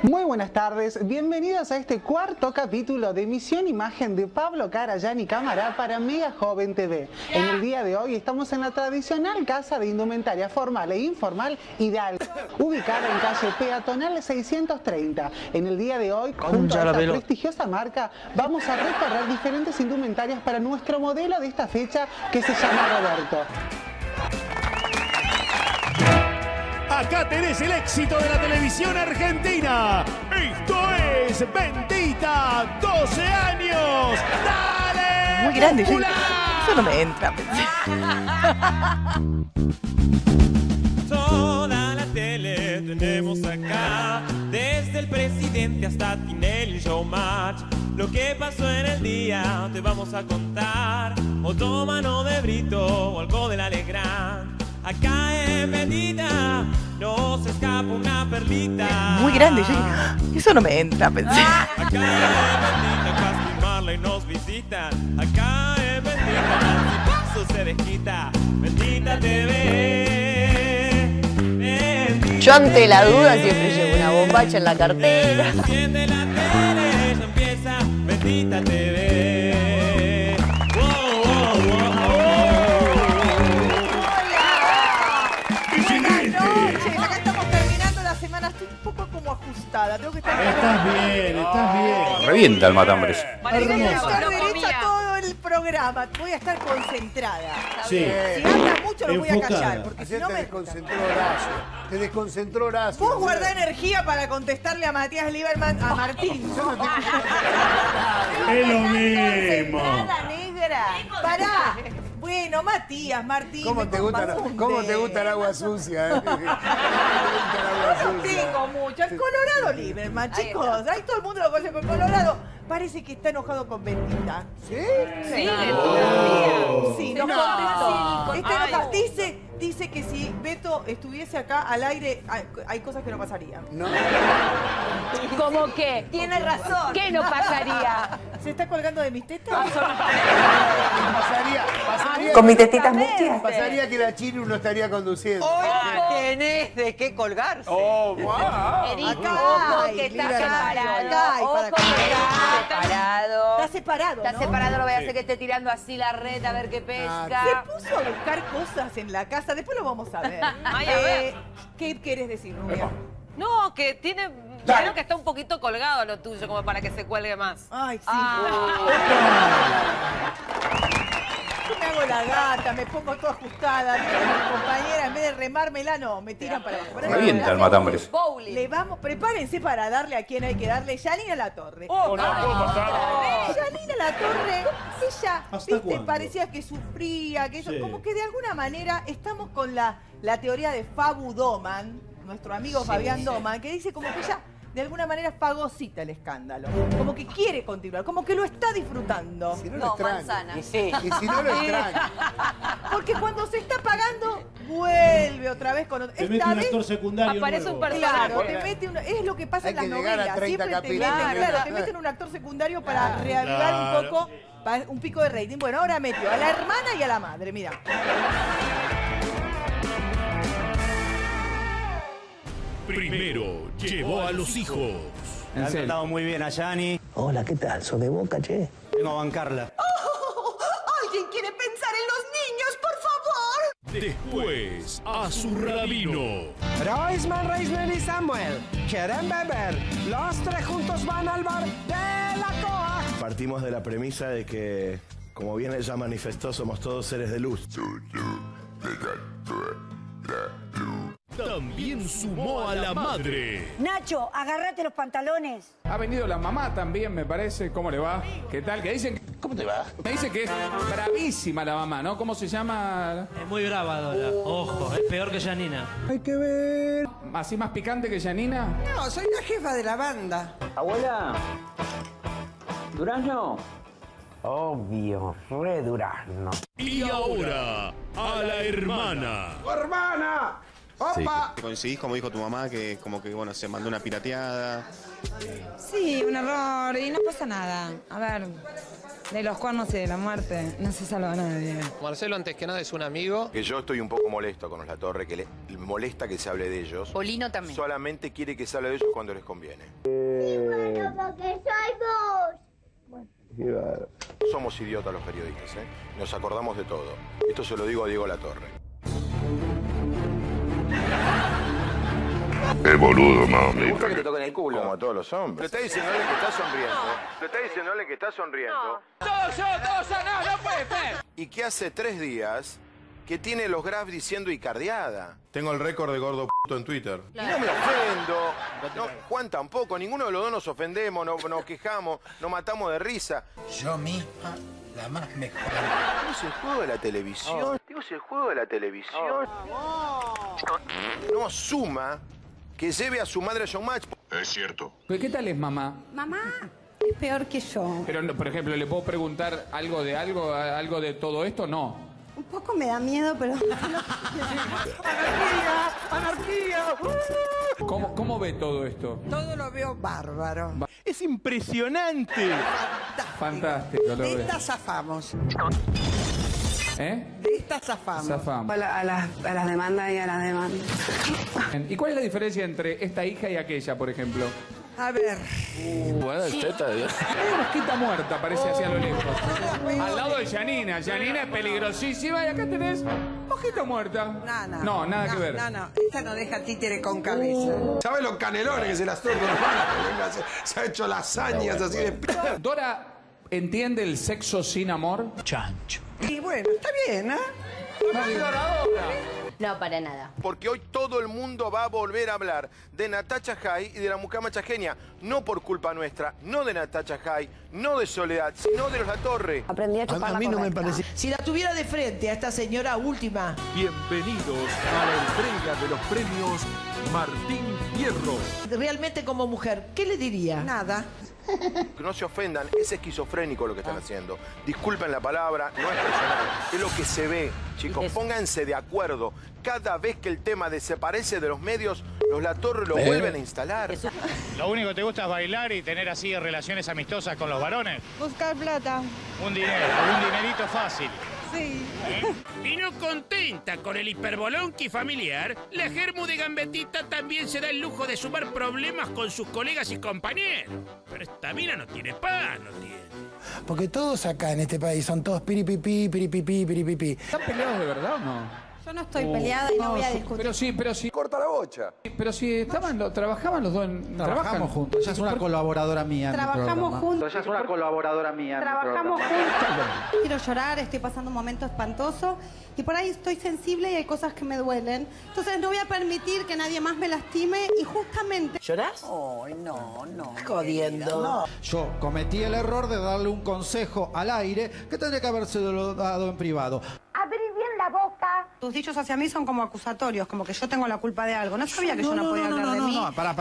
Muy buenas tardes, bienvenidos a este cuarto capítulo de Emisión Imagen de Pablo Carayani Cámara para Mega Joven TV. En el día de hoy estamos en la tradicional casa de indumentaria formal e informal Hidalgo, ubicada en calle Peatonal 630. En el día de hoy, junto a esta prestigiosa marca, vamos a recorrer diferentes indumentarias para nuestro modelo de esta fecha que se llama Roberto. Acá tenés el éxito de la televisión argentina. Esto es Bendita, 12 años. ¡Dale! Muy grande, popular! Eso no me entra. Toda la tele tenemos acá, desde el presidente hasta Tinelli Showmatch. Lo que pasó en el día te vamos a contar. Otomano de Brito o algo del Alegrán. Acá en Bendita no se escapa una perlita. Muy grande, eso no me entra, pensé. Acá en Bendita, Casti y Marley nos visitan. Acá en Bendita, Nancy Paso se desquita. Bendita TV. Bendita. Yo ante la duda siempre llevo una bombacha en la cartera. Enciende la tele, ya empieza Bendita TV. Wow, wow, wow, wow. Acá estamos terminando la semana, estoy un poco como ajustada, tengo que estar... Estás bien, estás bien. Revienta el matambre. Voy a estar derecha todo el programa, voy a estar concentrada. Sí. Si hablas mucho los voy a Enfocada. callar, porque si Ayer no te me... desconcentró Horacio. Te desconcentró Horacio. Vos guardá energía para contestarle a Matías Lieberman, a Martín. Es lo mismo. Nada, negra. Pará. Bueno, Matías, Martín. ¿Cómo te gusta el agua sucia? No tengo mucho. El Colorado Lieberman, chicos. Ahí todo el mundo lo conoce con Colorado. Parece que está enojado con Bendita. ¿Sí? Sí, Sí, nos contestó. Está enojado. Dice que si Beto estuviese acá al aire, hay cosas que no pasarían. No. ¿Cómo qué? Tiene razón. ¿Qué no pasaría? ¿Se está colgando de mis tetas? Pasaría ¿Con mis tetitas mustias? Pasaría que la Chinu no estaría conduciendo. Hoy tenés de qué colgarse. Oh, wow. Ojo que está separado. Ojo que está separado. Está separado, Está ¿no? separado, no voy a hacer que esté tirando así la red a ver qué pesca. Se puso a buscar cosas en la casa, después lo vamos a ver. Ay, a ver. ¿Qué querés decir, Rubia? No, que tiene... Creo que está un poquito colgado lo tuyo, como para que se cuelgue más. Ay, sí. Yo me hago la gata, me pongo toda ajustada. Mi compañera, en vez de remármela, no, me tiran para abajo. Revienta el matambre. Bowling. Le vamos, prepárense para darle a quien hay que darle. Yanina Latorre. Yanina Latorre, ella, ¿Hasta viste, cuándo? parecía que sufría, que eso, Sí. como que de alguna manera estamos con la teoría de Fabu Doman, nuestro amigo Fabián Doman, que dice como que ella de alguna manera fagocita el escándalo, como que quiere continuar, como que lo está disfrutando. Si no, No, lo extraña. manzana. Y si no lo extraña. Porque cuando se está pagando, vuelve otra vez con otro. Te mete un actor secundario Aparece nuevo. un personaje. Claro, te mete es lo que pasa Hay en las que llegar a novelas. 30 Siempre te meten, capítulos. claro, te meten un actor secundario para reavivar un poco, para un pico de rating. Bueno, ahora metió a la hermana y a la madre, mira. Primero llevó a los hijos. Me han tratado muy bien a Yani. Hola, ¿qué tal? ¿Sos de Boca, che? Vengo a bancarla. ¿Alguien quiere pensar en los niños, por favor? Después a su rabino. Reisman y Samuel quieren beber. Los tres juntos van al bar de la Coa. Partimos de la premisa de que, como bien ella manifestó, somos todos seres de luz. También sumó a la madre. Nacho, agárrate los pantalones. Ha venido la mamá también, me parece. ¿Cómo le va? ¿Qué tal? Que dicen... ¿Cómo te va? Me dice que es bravísima la mamá, ¿no? ¿Cómo se llama? Es muy brava, Dora. Ojo, es peor que Janina. Hay que ver. ¿Así más picante que Yanina? No, soy la jefa de la banda. Abuela. ¿Durazno? Obvio, re durazno. Y ahora a la hermana. ¡Hermana! ¡Opa! ¿Coincidís, como dijo tu mamá, que como que, bueno, se mandó una pirateada? Sí, un error y no pasa nada. A ver, De los cuernos y de la muerte no se salva nadie. Marcelo, antes que nada, es un amigo. Que yo estoy un poco molesto con los Latorre, que le molesta que se hable de ellos. Polino también. Solamente quiere que se hable de ellos cuando les conviene. Bueno, porque soy vos. Somos idiotas los periodistas, ¿eh? Nos acordamos de todo. Esto se lo digo a Diego Latorre. Qué boludo, mami. Me gusta que te toquen el culo. Como a todos los hombres. Le está diciéndole que está sonriendo. Le está diciéndole que está sonriendo. Todos yo, no puede ser. Y que hace 3 días que tiene los grafs diciendo icardiada. Tengo el récord de gordo p*** en Twitter. Claro. Y no me ofendo. No, Juan tampoco. Ninguno de los dos nos ofendemos, nos quejamos, nos matamos de risa. Yo misma, la más mejor. Digo, es el juego de la televisión. Digo, es el juego de la televisión. No asuma que lleve a su madre a Showmatch. Es cierto. ¿Qué tal es mamá? Mamá es peor que yo. Pero, por ejemplo, ¿le puedo preguntar algo de todo esto? No. Un poco me da miedo, pero... ¡Anarquía! ¿Cómo ve todo esto? Todo lo veo bárbaro. Es impresionante. Fantástico, lo De veo. esta zafamos. ¿Eh? De esta zafamos. Zafamos. A las demandas y a las demandas. ¿Y cuál es la diferencia entre esta hija y aquella, por ejemplo? A ver. Buena teta. Hay una mosquita muerta, parece hacia lo lejos. Al lado de Yanina. Yanina es peligrosísima y acá tenés mosquita muerta. No, nada que ver. No, esta no deja títere con cabeza. ¿Sabes los canelones que se las tocan? Se ha hecho lasañas así de... ¿Dora entiende el sexo sin amor? Chancho. Y bueno, está bien, ¿eh? No, para nada. Porque hoy todo el mundo va a volver a hablar de Natacha Jay y de la mucama Chagenia. No por culpa nuestra, no de Natacha Jay, no de Soledad, sino de los Latorre. Aprendí a chupar A mí no me parece... Si la tuviera de frente a esta señora última. Bienvenidos a la entrega de los premios Martín Fierro. Realmente como mujer, ¿qué le diría? Nada. Que no se ofendan, es esquizofrénico lo que están haciendo. Disculpen la palabra, no es personal, es lo que se ve. Chicos, pónganse de acuerdo. Cada vez que el tema desaparece de los medios, los Latorre lo vuelven a instalar. ¿Lo único que te gusta es bailar y tener así relaciones amistosas con los varones? Buscar plata. Un dinerito fácil. Sí. Y no contenta con el hiperbolonqui familiar, la Germu de Gambetita también se da el lujo de sumar problemas con sus colegas y compañeros. Pero esta mina no tiene paz, no tiene. Porque todos acá en este país son todos piripipí, piripipí, piripipí. ¿Están peleados de verdad o no? Yo no estoy peleada y no voy a discutir. Pero sí. Corta la bocha. Pero si trabajaban los dos Trabajamos juntos. Ella es una colaboradora mía. Trabajamos juntos. Ella es una colaboradora mía. Trabajamos juntos. Quiero llorar, estoy pasando un momento espantoso y por ahí estoy sensible y hay cosas que me duelen. Entonces no voy a permitir que nadie más me lastime y justamente... ¿Llorás? Ay, no. Jodiendo. No. Yo cometí el error de darle un consejo al aire que tendría que haberse dado en privado. Abrí bien la boca. Tus dichos hacia mí son como acusatorios, como que yo tengo la culpa de algo. No sabía que yo no podía hablar de mí.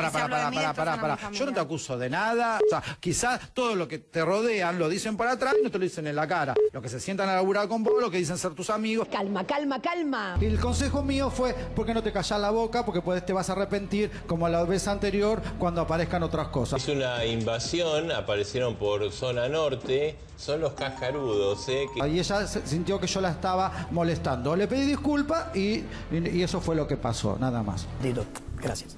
Pará. Yo no te acuso de nada. O sea, quizás todo lo que te rodean lo dicen para atrás y no te lo dicen en la cara. Lo que se sientan a laburar con vos, lo que dicen ser tus amigos. Calma. Y el consejo mío fue, ¿por qué no te callas la boca? Porque te vas a arrepentir como la vez anterior cuando aparezcan otras cosas. Es una invasión, aparecieron por zona norte, son los cascarudos, Y ella sintió que yo la estaba molestando. Le pedí disculpas y eso fue lo que pasó, nada más. Dito, gracias.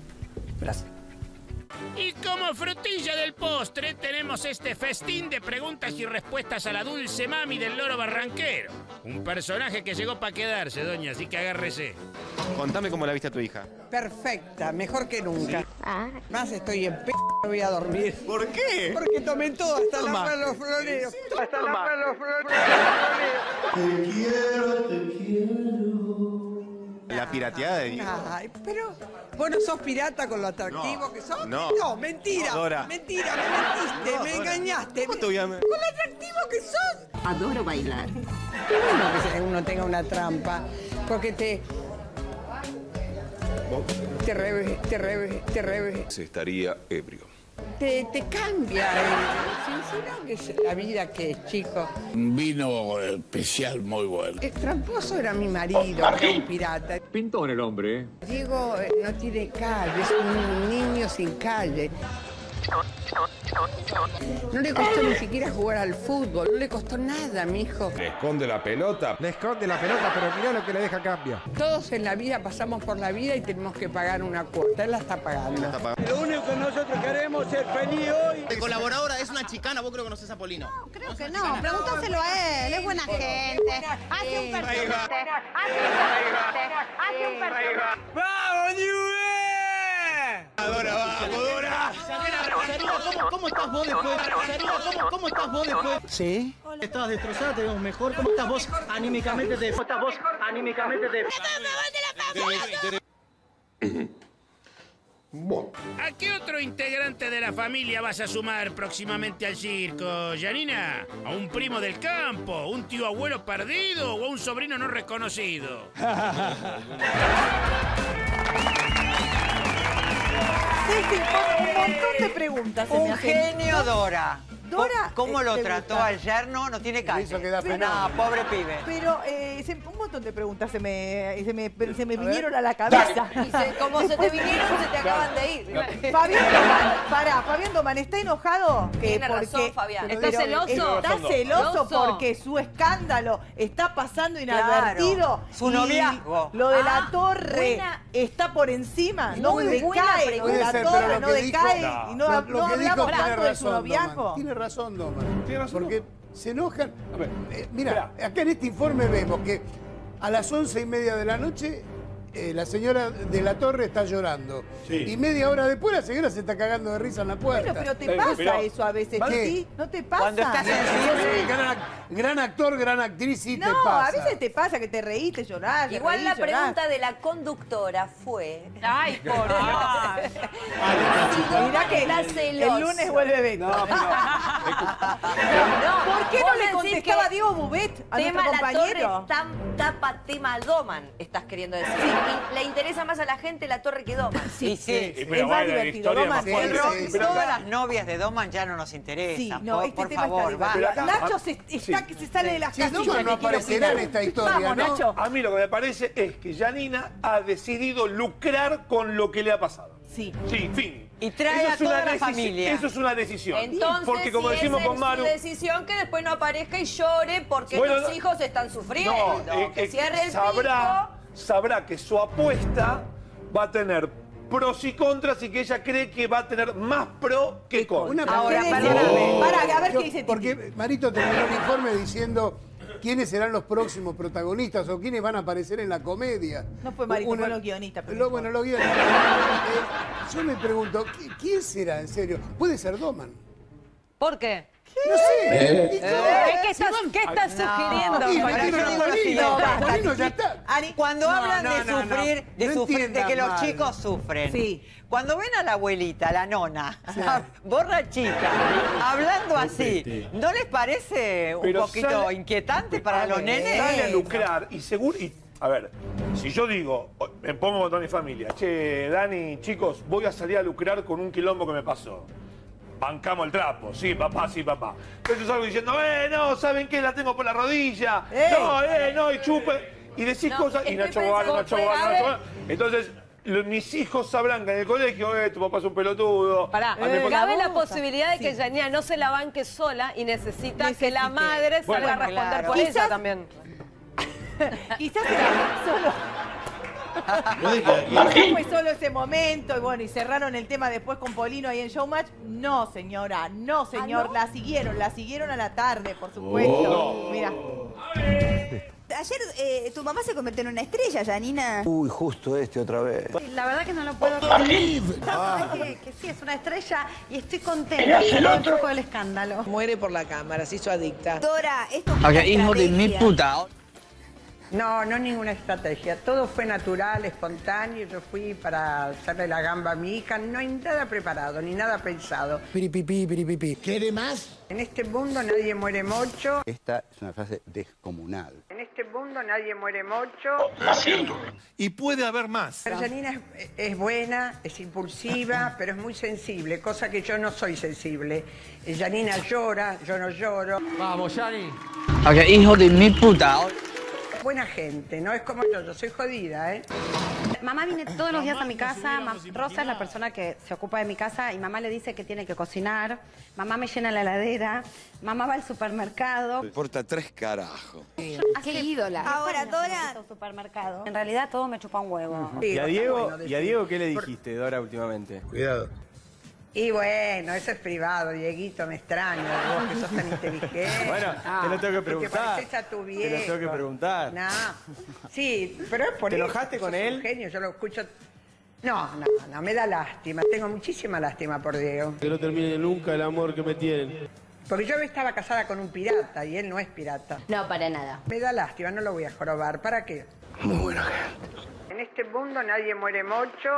Y como frutilla del postre tenemos este festín de preguntas y respuestas a la dulce mami del loro barranquero. Un personaje que llegó para quedarse, doña, así que agárrese. Contame cómo la viste a tu hija. Perfecta, mejor que nunca. Más estoy en p***, no voy a dormir. ¿Por qué? Porque tomé todo, hasta la agua de los floreos. Hasta la agua de los floreos. Te quiero. La pirateada de Diego. Ay, pero vos no sos pirata con lo atractivo que sos. No, mentira. No, Dora. Mentira, me mentiste, me engañaste. ¿Cómo te voy a... Con lo atractivo que sos. Adoro bailar. Qué bueno que uno tenga una trampa, porque te Se estaría ebrio. te cambia. Sincero que es la vida que es, chico. Un vino especial muy bueno. El tramposo era mi marido, que era un pirata. Pintón el hombre, Diego no tiene calle, es un niño sin calle. No le costó ni siquiera jugar al fútbol, no le costó nada, mijo. Le esconde la pelota. Le esconde la pelota, pero mirá lo que le deja a cambio. Todos en la vida pasamos por la vida y tenemos que pagar una cuota. Él la está pagando. Lo único que nosotros queremos es feliz hoy. De colaboradora es una chicana, vos creo que conoces a Polino. No, creo que no. Pregúntaselo a él, es buena gente. Hace un perfil. Hace un perfil. ¡Vamos, Newell! Dora, vamos, Dora. ¿Cómo estás vos después? ¿Cómo estás vos después? ¿Sí? Estabas destrozada, te vemos mejor. ¿Cómo estás vos anímicamente? ¿A qué otro integrante de la familia vas a sumar próximamente al circo, Janina? ¿A un primo del campo, un tío abuelo perdido o a un sobrino no reconocido? Un montón de preguntas. Un genio, Dora. Dora, ¿Cómo lo trató al yerno? No tiene calle. No, pobre pibe. Pero un montón de preguntas se me vinieron a la cabeza. Como se te vinieron, se te acaban de ir. Fabián Doman, ¿está enojado? Tiene razón, Fabián. ¿Está celoso? Está celoso porque su escándalo está pasando inadvertido. Claro, su noviazgo. Lo de la torre está por encima. No decae. Lo de la torre no decae. Y no hablamos tanto de su noviazgo. Tiene razón, Doman. Porque se enojan. A ver, mira, acá en este informe vemos que a las 11:30 de la noche la señora de la Torre está llorando. Sí. Y media hora después la señora se está cagando de risa en la puerta. Bueno, pero te pasa eso a veces, ¿sí? ¿No te pasa? Cuando estás sensible. Gran actor, gran actriz, sí te pasa. No, a veces te pasa que te reíste, llorás. Igual la pregunta de la conductora fue... Ay, por Dios. Mirá que el lunes vuelve Beto. ¿Por qué no le contestaba Diego Bubet a nuestro compañero? Tapa tema Doman, estás queriendo decir. Sí. Y le interesa más a la gente la torre que Doman. Sí. Es más divertido. Doman, todas las novias de Doman ya no nos interesan. Sí, no, por favor, va. Nacho se sale de las casillas. Doman no aparecerá en esta historia, Vamos, ¿no? Nacho. A mí lo que me parece es que Janina ha decidido lucrar con lo que le ha pasado. Sí. Sí, fin. Y trae a toda la familia. Eso es una decisión. Entonces, porque como decimos con Maru, su decisión que después no aparezca y llore porque los hijos están sufriendo. Que cierre el sabrá que su apuesta va a tener pros y contras y que ella cree que va a tener más pro que contra. Ahora, perdóname. A ver qué dice Titi. Porque Marito terminó el informe diciendo quiénes serán los próximos protagonistas o quiénes van a aparecer en la comedia. No fue Marito, fue los guionistas. Bueno, los guionistas. Yo me pregunto, ¿quién será en serio? ¿Puede ser Doman? ¿Por qué? No sé. ¿Qué estás sugiriendo? Polino ya está. Cuando hablan de sufrir, de que los chicos sufren. Sí. Cuando ven a la abuelita, la nona, borrachita, hablando así, ¿no les parece un poquito inquietante para los nenes? Sale a lucrar y seguro... A ver, si yo digo, me pongo con toda mi familia, che, Dani, chicos, voy a salir a lucrar con un quilombo que me pasó. Bancamos el trapo, sí, papá, sí, papá. Entonces yo salgo diciendo, no, ¿saben qué? La tengo por la rodilla. No, y chupe. Y decís cosas, y Nacho Guarda. Entonces, mis hijos sabrán que en el colegio, tu papá es un pelotudo. Cabe la posibilidad de que Janina no se la banque sola y necesita que la madre salga a responder por ella también. Quizás era solo... fue solo ese momento y bueno, y cerraron el tema después con Polino ahí en Showmatch. No, señora, no, señor. ¿No? La siguieron a la tarde, por supuesto. Mira. Ayer tu mamá se convirtió en una estrella, Janina. Uy, justo otra vez. La verdad que no lo puedo creer. Que sí, es una estrella y estoy contenta con el truco del escándalo. Muere por la cámara, se hizo adicta. Dora, esto es una hijo de mi puta. No, ninguna estrategia. Todo fue natural, espontáneo. Yo fui para hacerle la gamba a mi hija. No hay nada preparado, ni nada pensado. Piripipí. ¿Quiere más? En este mundo nadie muere mucho. Esta es una frase descomunal. En este mundo nadie muere mucho. Y puede haber más. Pero Janina es buena, es impulsiva, pero es muy sensible, cosa que yo no soy sensible. Janina llora, yo no lloro. Vamos, Jani. Hijo de mi puta. Buena gente, no es como yo soy jodida, ¿eh? Mamá viene todos los días a mi casa. Rosa es la persona que se ocupa de mi casa y mamá le dice que tiene que cocinar. Mamá me llena la heladera. Mamá va al supermercado. Me importa 3 carajos. Qué ídola. Ahora, Dora. Supermercado. En realidad todo me chupa un huevo. ¿Y a Diego qué le dijiste, Dora, últimamente? Cuidado. Y bueno, eso es privado, Dieguito, me extraño, vos que sos tan inteligente. Bueno, te lo tengo que preguntar. Que pareces a tu viejo. Te lo tengo que preguntar. No, sí, pero es por ¿Te eso. enojaste con sos él? un genio, yo lo escucho. No, me da lástima, tengo muchísima lástima por Diego. Que no termine nunca el amor que me tienen. Porque yo estaba casada con un pirata y él no es pirata. No, para nada. Me da lástima, no lo voy a jorobar, ¿para qué? Muy buena gente. En este mundo nadie muere mucho.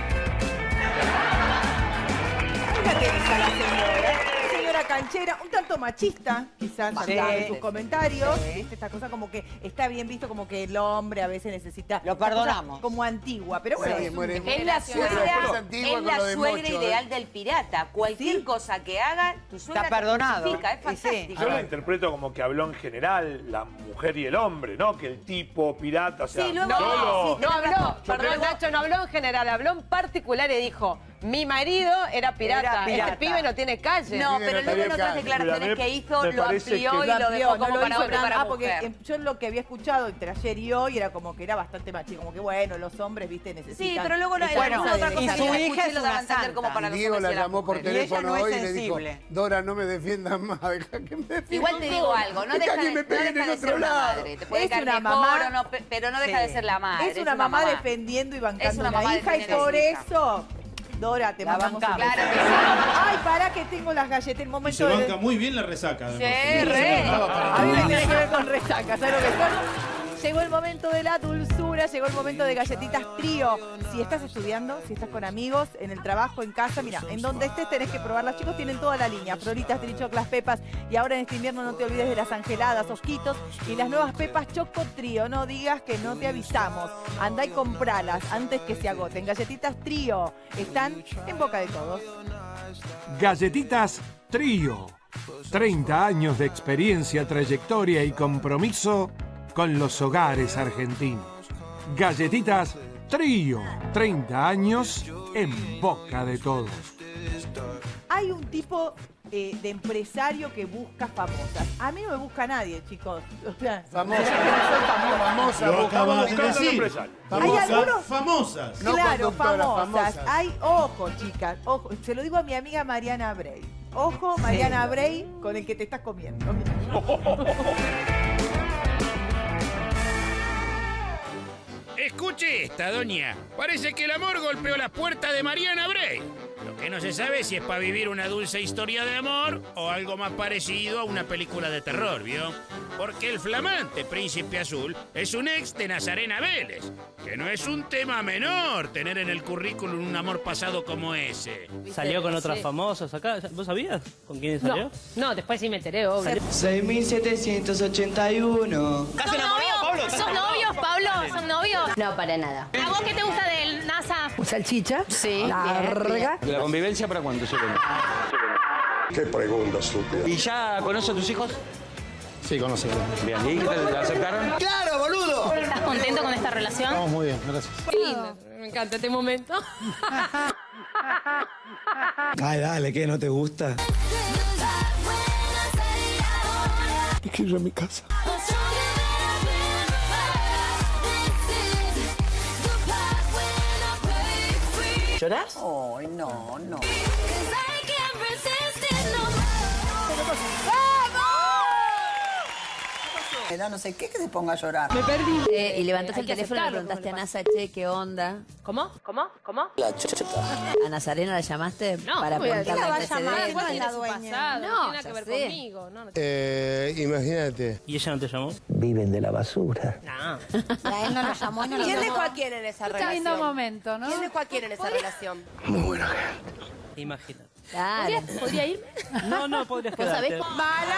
Fíjate, dice la señora canchera, un tanto machista, quizás, en sus comentarios. Esta cosa como que está bien visto, como que el hombre a veces necesita... Lo perdonamos. Como antigua, pero bueno. Es la suegra ideal del pirata. Cualquier cosa que haga, tu suegra Está perdonado. te justifica, es fantástico. Yo lo interpreto como que habló en general la mujer y el hombre, ¿no? Que el tipo pirata, o sea... Sí, luego no habló, perdón Nacho, no habló en general, habló en particular y dijo, mi marido era pirata, este pibe no tiene calle. No, pero luego en otras declaraciones que hizo, lo amplió y lo dejó como para hombre y para mujer. Yo lo que había escuchado entre ayer y hoy era como que era bastante machista, como que bueno, los hombres, viste, necesitan... Sí, pero luego otra cosa y su hija es lo daba a una entender como para los Diego hombres la y las llamó por mujeres. teléfono hoy y le dijo, sensible. Dora, no me defiendas más, deja que me defiendan. Igual te digo algo, no deja que me peguen en de otro ser una lado. madre. Te puede Es caer una mejor mamá. o no, pero no deja de ser la madre. Es una mamá defendiendo y bancando una mamá hija y defendiendo a por su hija. eso... Dora, te mandamos un Claro que sí. Ay, pará que tengo las galletas. El Y momento se banca muy bien la resaca, además. A mí me tiene que ver con resaca, ¿sabes lo que son? Llegó el momento de la dulzura, llegó el momento de galletitas trío. Si estás estudiando, si estás con amigos, en el trabajo, en casa, mira, en donde estés tenés que probarlas. Chicos, tienen toda la línea, Floritas, Trichoclas, Pepas. Y ahora en este invierno no te olvides de las angeladas, Osquitos y las nuevas Pepas Choco Trío. No digas que no te avisamos. Andá y compralas antes que se agoten. Galletitas trío están en boca de todos. Galletitas Trío. 30 años de experiencia, trayectoria y compromiso con los hogares argentinos. Galletitas Trío. 30 años en boca de todos. Hay un tipo de empresario que busca famosas. A mí no me busca nadie, chicos. O sea, Famosa. no soy famosa. Lo acabas de decir. Hay algunos... Famosas. No claro, conductoras, famosas. famosas. Hay, ojo, chicas, ojo. Se lo digo a mi amiga Mariana Brey. Ojo, Mariana Brey, con el que te estás comiendo. Escuche esta, doña. Parece que el amor golpeó las puertas de Mariana Brey. Lo que no se sabe es si es para vivir una dulce historia de amor o algo más parecido a una película de terror, ¿vio? Porque el flamante Príncipe Azul es un ex de Nazarena Vélez, que no es un tema menor tener en el currículum un amor pasado como ese. ¿Salió con otras famosas acá? ¿Vos sabías con quién salió? No, después sí me enteré, obvio. 6.781. ¿Estás enamorado, Pablo? ¿Son novios, Pablo? ¿Son novios? No, para nada. ¿A vos qué te gusta del NASA? ¿Salchicha? Sí. Larga. ¿La convivencia para cuándo se ven? Qué pregunta estúpida. ¿Y ya conoce a tus hijos? Sí, conocí. Bien, ¿y qué te aceptaron? ¡Claro, boludo! ¿Estás contento con esta relación? Estamos muy bien, gracias. Qué lindo. Me encanta este momento. Ay, dale, ¿qué? ¿No te gusta? Es que yo en mi casa. ¿Llorás? Ay, no, no. No sé qué que se ponga a llorar. Me perdí. Y levantaste Hay el que teléfono y le aceptarlo, preguntaste a como le NASA, che, ¿qué onda? ¿Cómo? ¿Cómo? ¿Cómo? La chota. ¿A Nazarena la llamaste No, para ¿cómo voy a preguntarle llamar? antecedentes? Igual tiene su pasado, no tiene nada ya que ver sé. conmigo. No, Imagínate. ¿Y ella no te llamó? Viven de la basura. No. A él no lo llamó y no lo ¿Quién llamó. dejó a quién en esa relación? lindo momento, ¿no? ¿Quién dejó a quién en esa relación? Muy buena gente. Imagínate. Claro. ¿Podría irme? No, podrías ¿Vos sabés quedarte. cómo?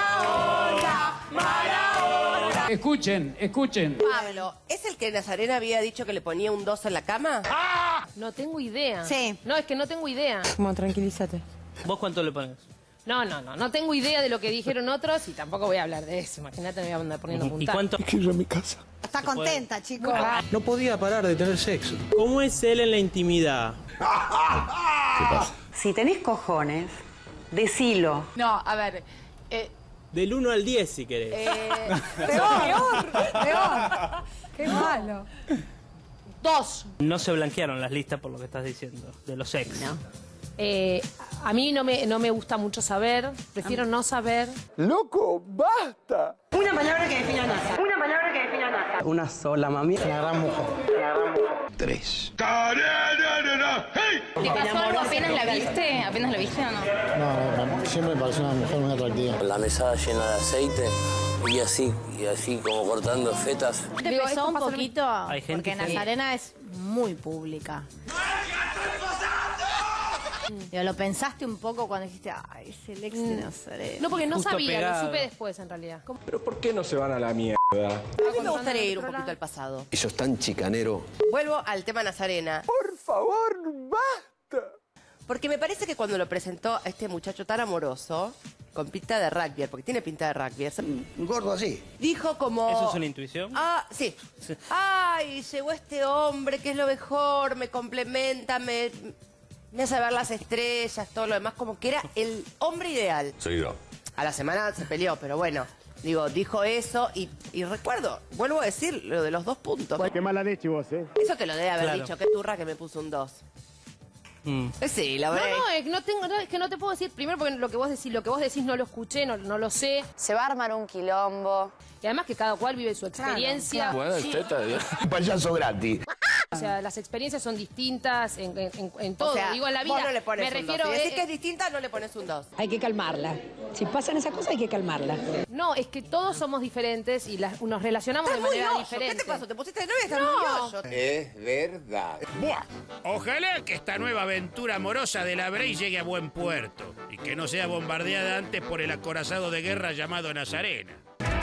Escuchen. Pablo, ¿es el que Nazarena había dicho que le ponía un 2 en la cama? No tengo idea. Sí. No, es que no tengo idea. Como tranquilízate. ¿Vos cuánto le pones? No tengo idea de lo que dijeron otros y tampoco voy a hablar de eso. Imagínate, me voy a andar poniendo ¿Y puntada. cuánto? Es que yo en mi casa. Está contenta, chicos. No podía parar de tener sexo. ¿Cómo es él en la intimidad? ¿Qué pasa? Si tenés cojones, decilo. No, a ver. Del 1 al 10, si querés. Peor. Qué malo. 2. No se blanquearon las listas por lo que estás diciendo, de los ex. No. A mí no me gusta mucho saber, prefiero no saber. ¡Loco, basta! Una palabra que defina NASA. Una palabra que defina NASA. Una sola, mami. Una gran mujer. 3. ¿Te pasó algo apenas la viste? ¿Apenas la viste o no? No, siempre me pareció una mujer muy atractiva. La mesada llena de aceite y así como cortando fetas. ¿Te pesó un poquito? Hay gente Porque que- Nazarena es muy pública. Digo, ¿lo pensaste un poco cuando dijiste, ay, es el ex de Nazarena? No, porque no Justo sabía, pegado. lo supe después en realidad. ¿Pero por qué no se van a la mierda? A mí me gustaría ir un poquito al pasado. Eso es tan chicanero. Vuelvo al tema Nazarena. Por favor, basta. Porque me parece que cuando lo presentó a este muchacho tan amoroso, con pinta de rugby, porque tiene pinta de rugby, Un gordo así. dijo como... ¿Eso es una intuición? Ah, sí. Ay, llegó este hombre que es lo mejor, me complementa, me hace ver las estrellas, todo lo demás, como que era el hombre ideal. Soy yo. A la semana se peleó, pero bueno, digo, dijo eso y recuerdo, vuelvo a decir lo de los 2 puntos. Qué mala leche vos, ¿eh? Eso te lo debe haber Claro. dicho, qué turra que me puso un 2. Mm. Sí, la No, verdad. es que no te puedo decir primero porque lo que vos decís no lo escuché, no lo sé. Se va a armar un quilombo. Y además que cada cual vive su experiencia. Bueno, el teta. Un payaso gratis. O sea, las experiencias son distintas en todo, O sea, digo, en la vida. vos no le pones Me un refiero 2. Si decís que es distinta, no le pones un 2. Hay que calmarla. Si pasan esas cosas, hay que calmarla. No, es que todos somos diferentes y nos relacionamos de Estás muy manera hoyo. diferente. ¿Qué te pasó? ¿Te pusiste de novia y estás No. muy hoyo? Es verdad. Buah. Ojalá que esta nueva aventura amorosa de la Bray llegue a buen puerto y que no sea bombardeada antes por el acorazado de guerra llamado Nazarena.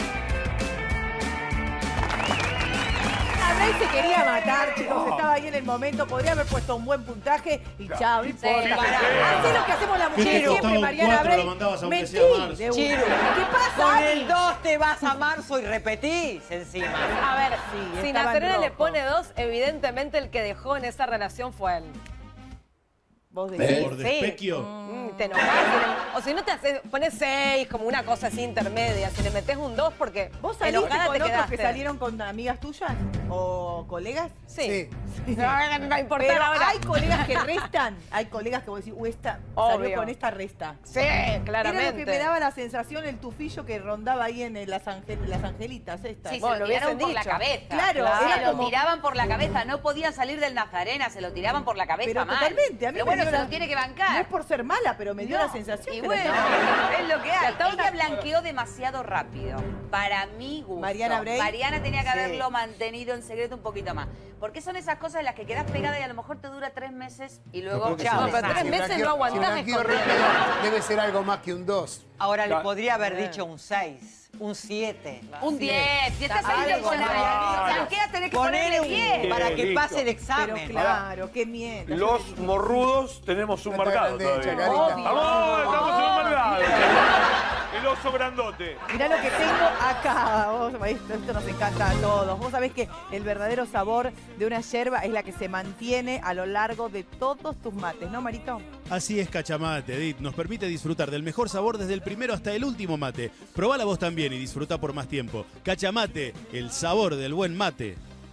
La Bray se quería matar, chicos, estaba ahí en el momento, podría haber puesto un buen puntaje y chao, no importa. Así lo que hacemos las mujeres Chiru, siempre, todo Mariana 4 Bray. lo mandabas aunque Mentí, sea a marzo. de una. Chiru, ¿Qué pasa, con Ani? el 2 te vas a marzo y repetís encima. A ver, Sí, si estaba en Nazarena le rojo. pone 2, evidentemente el que dejó en esa relación fue él. Vos decís. Por despequio. Te enojás. O si no te haces, pones 6 como una cosa así intermedia. Si le metes un 2 porque ¿Vos saliste enojada con te otros quedaste. que salieron con amigas tuyas? ¿O colegas? Sí. Sí. No importa Pero ahora. hay colegas que restan. Hay colegas que vos decís, esta salió Obvio. con esta resta. Sí, Era claramente. lo que me daba la sensación, el tufillo que rondaba ahí en las angelitas estas. Sí, Bueno, se lo lo hubiesen tiraron por la dicho. cabeza. Claro, se era lo como- tiraban por la cabeza. No podían salir del Nazarena, se lo tiraban por la cabeza Pero mal. totalmente, a mí Pero me bueno, dio se la- lo tiene que No bancar. es por ser mala, pero me dio No, la sensación y que bueno, lo- es lo que hay. Ya está Ella una- blanqueó demasiado rápido. Para mi gusto. Mariana Bray. Mariana tenía que Sí. haberlo mantenido en secreto un poquito más. Porque son esas cosas en las que quedas pegada y a lo mejor te dura 3 meses y luego... No, pero 3 meses no aguantás blanqueo escondido. rápido, debe ser algo más que un 2. Ahora le podría haber dicho un 6, un 7. Un 10. Si estás ahí Algo, con la claro. blanqueas, tenés que Ponele ponerle un 10. para que listo. pase el Pero examen. claro, qué miedo. Los morrudos tenemos un No está mercado grande, todavía. Chacarita. ¡Vamos! ¡Estamos en un mercado! El oso grandote. Mirá lo que tengo acá. Esto nos encanta a todos. Vos sabés que el verdadero sabor de una yerba es la que se mantiene a lo largo de todos tus mates, ¿no, Marito? Así es, Cachamate, Edith. Nos permite disfrutar del mejor sabor desde el primero hasta el último mate. Probala vos también y disfruta por más tiempo. Cachamate, el sabor del buen mate.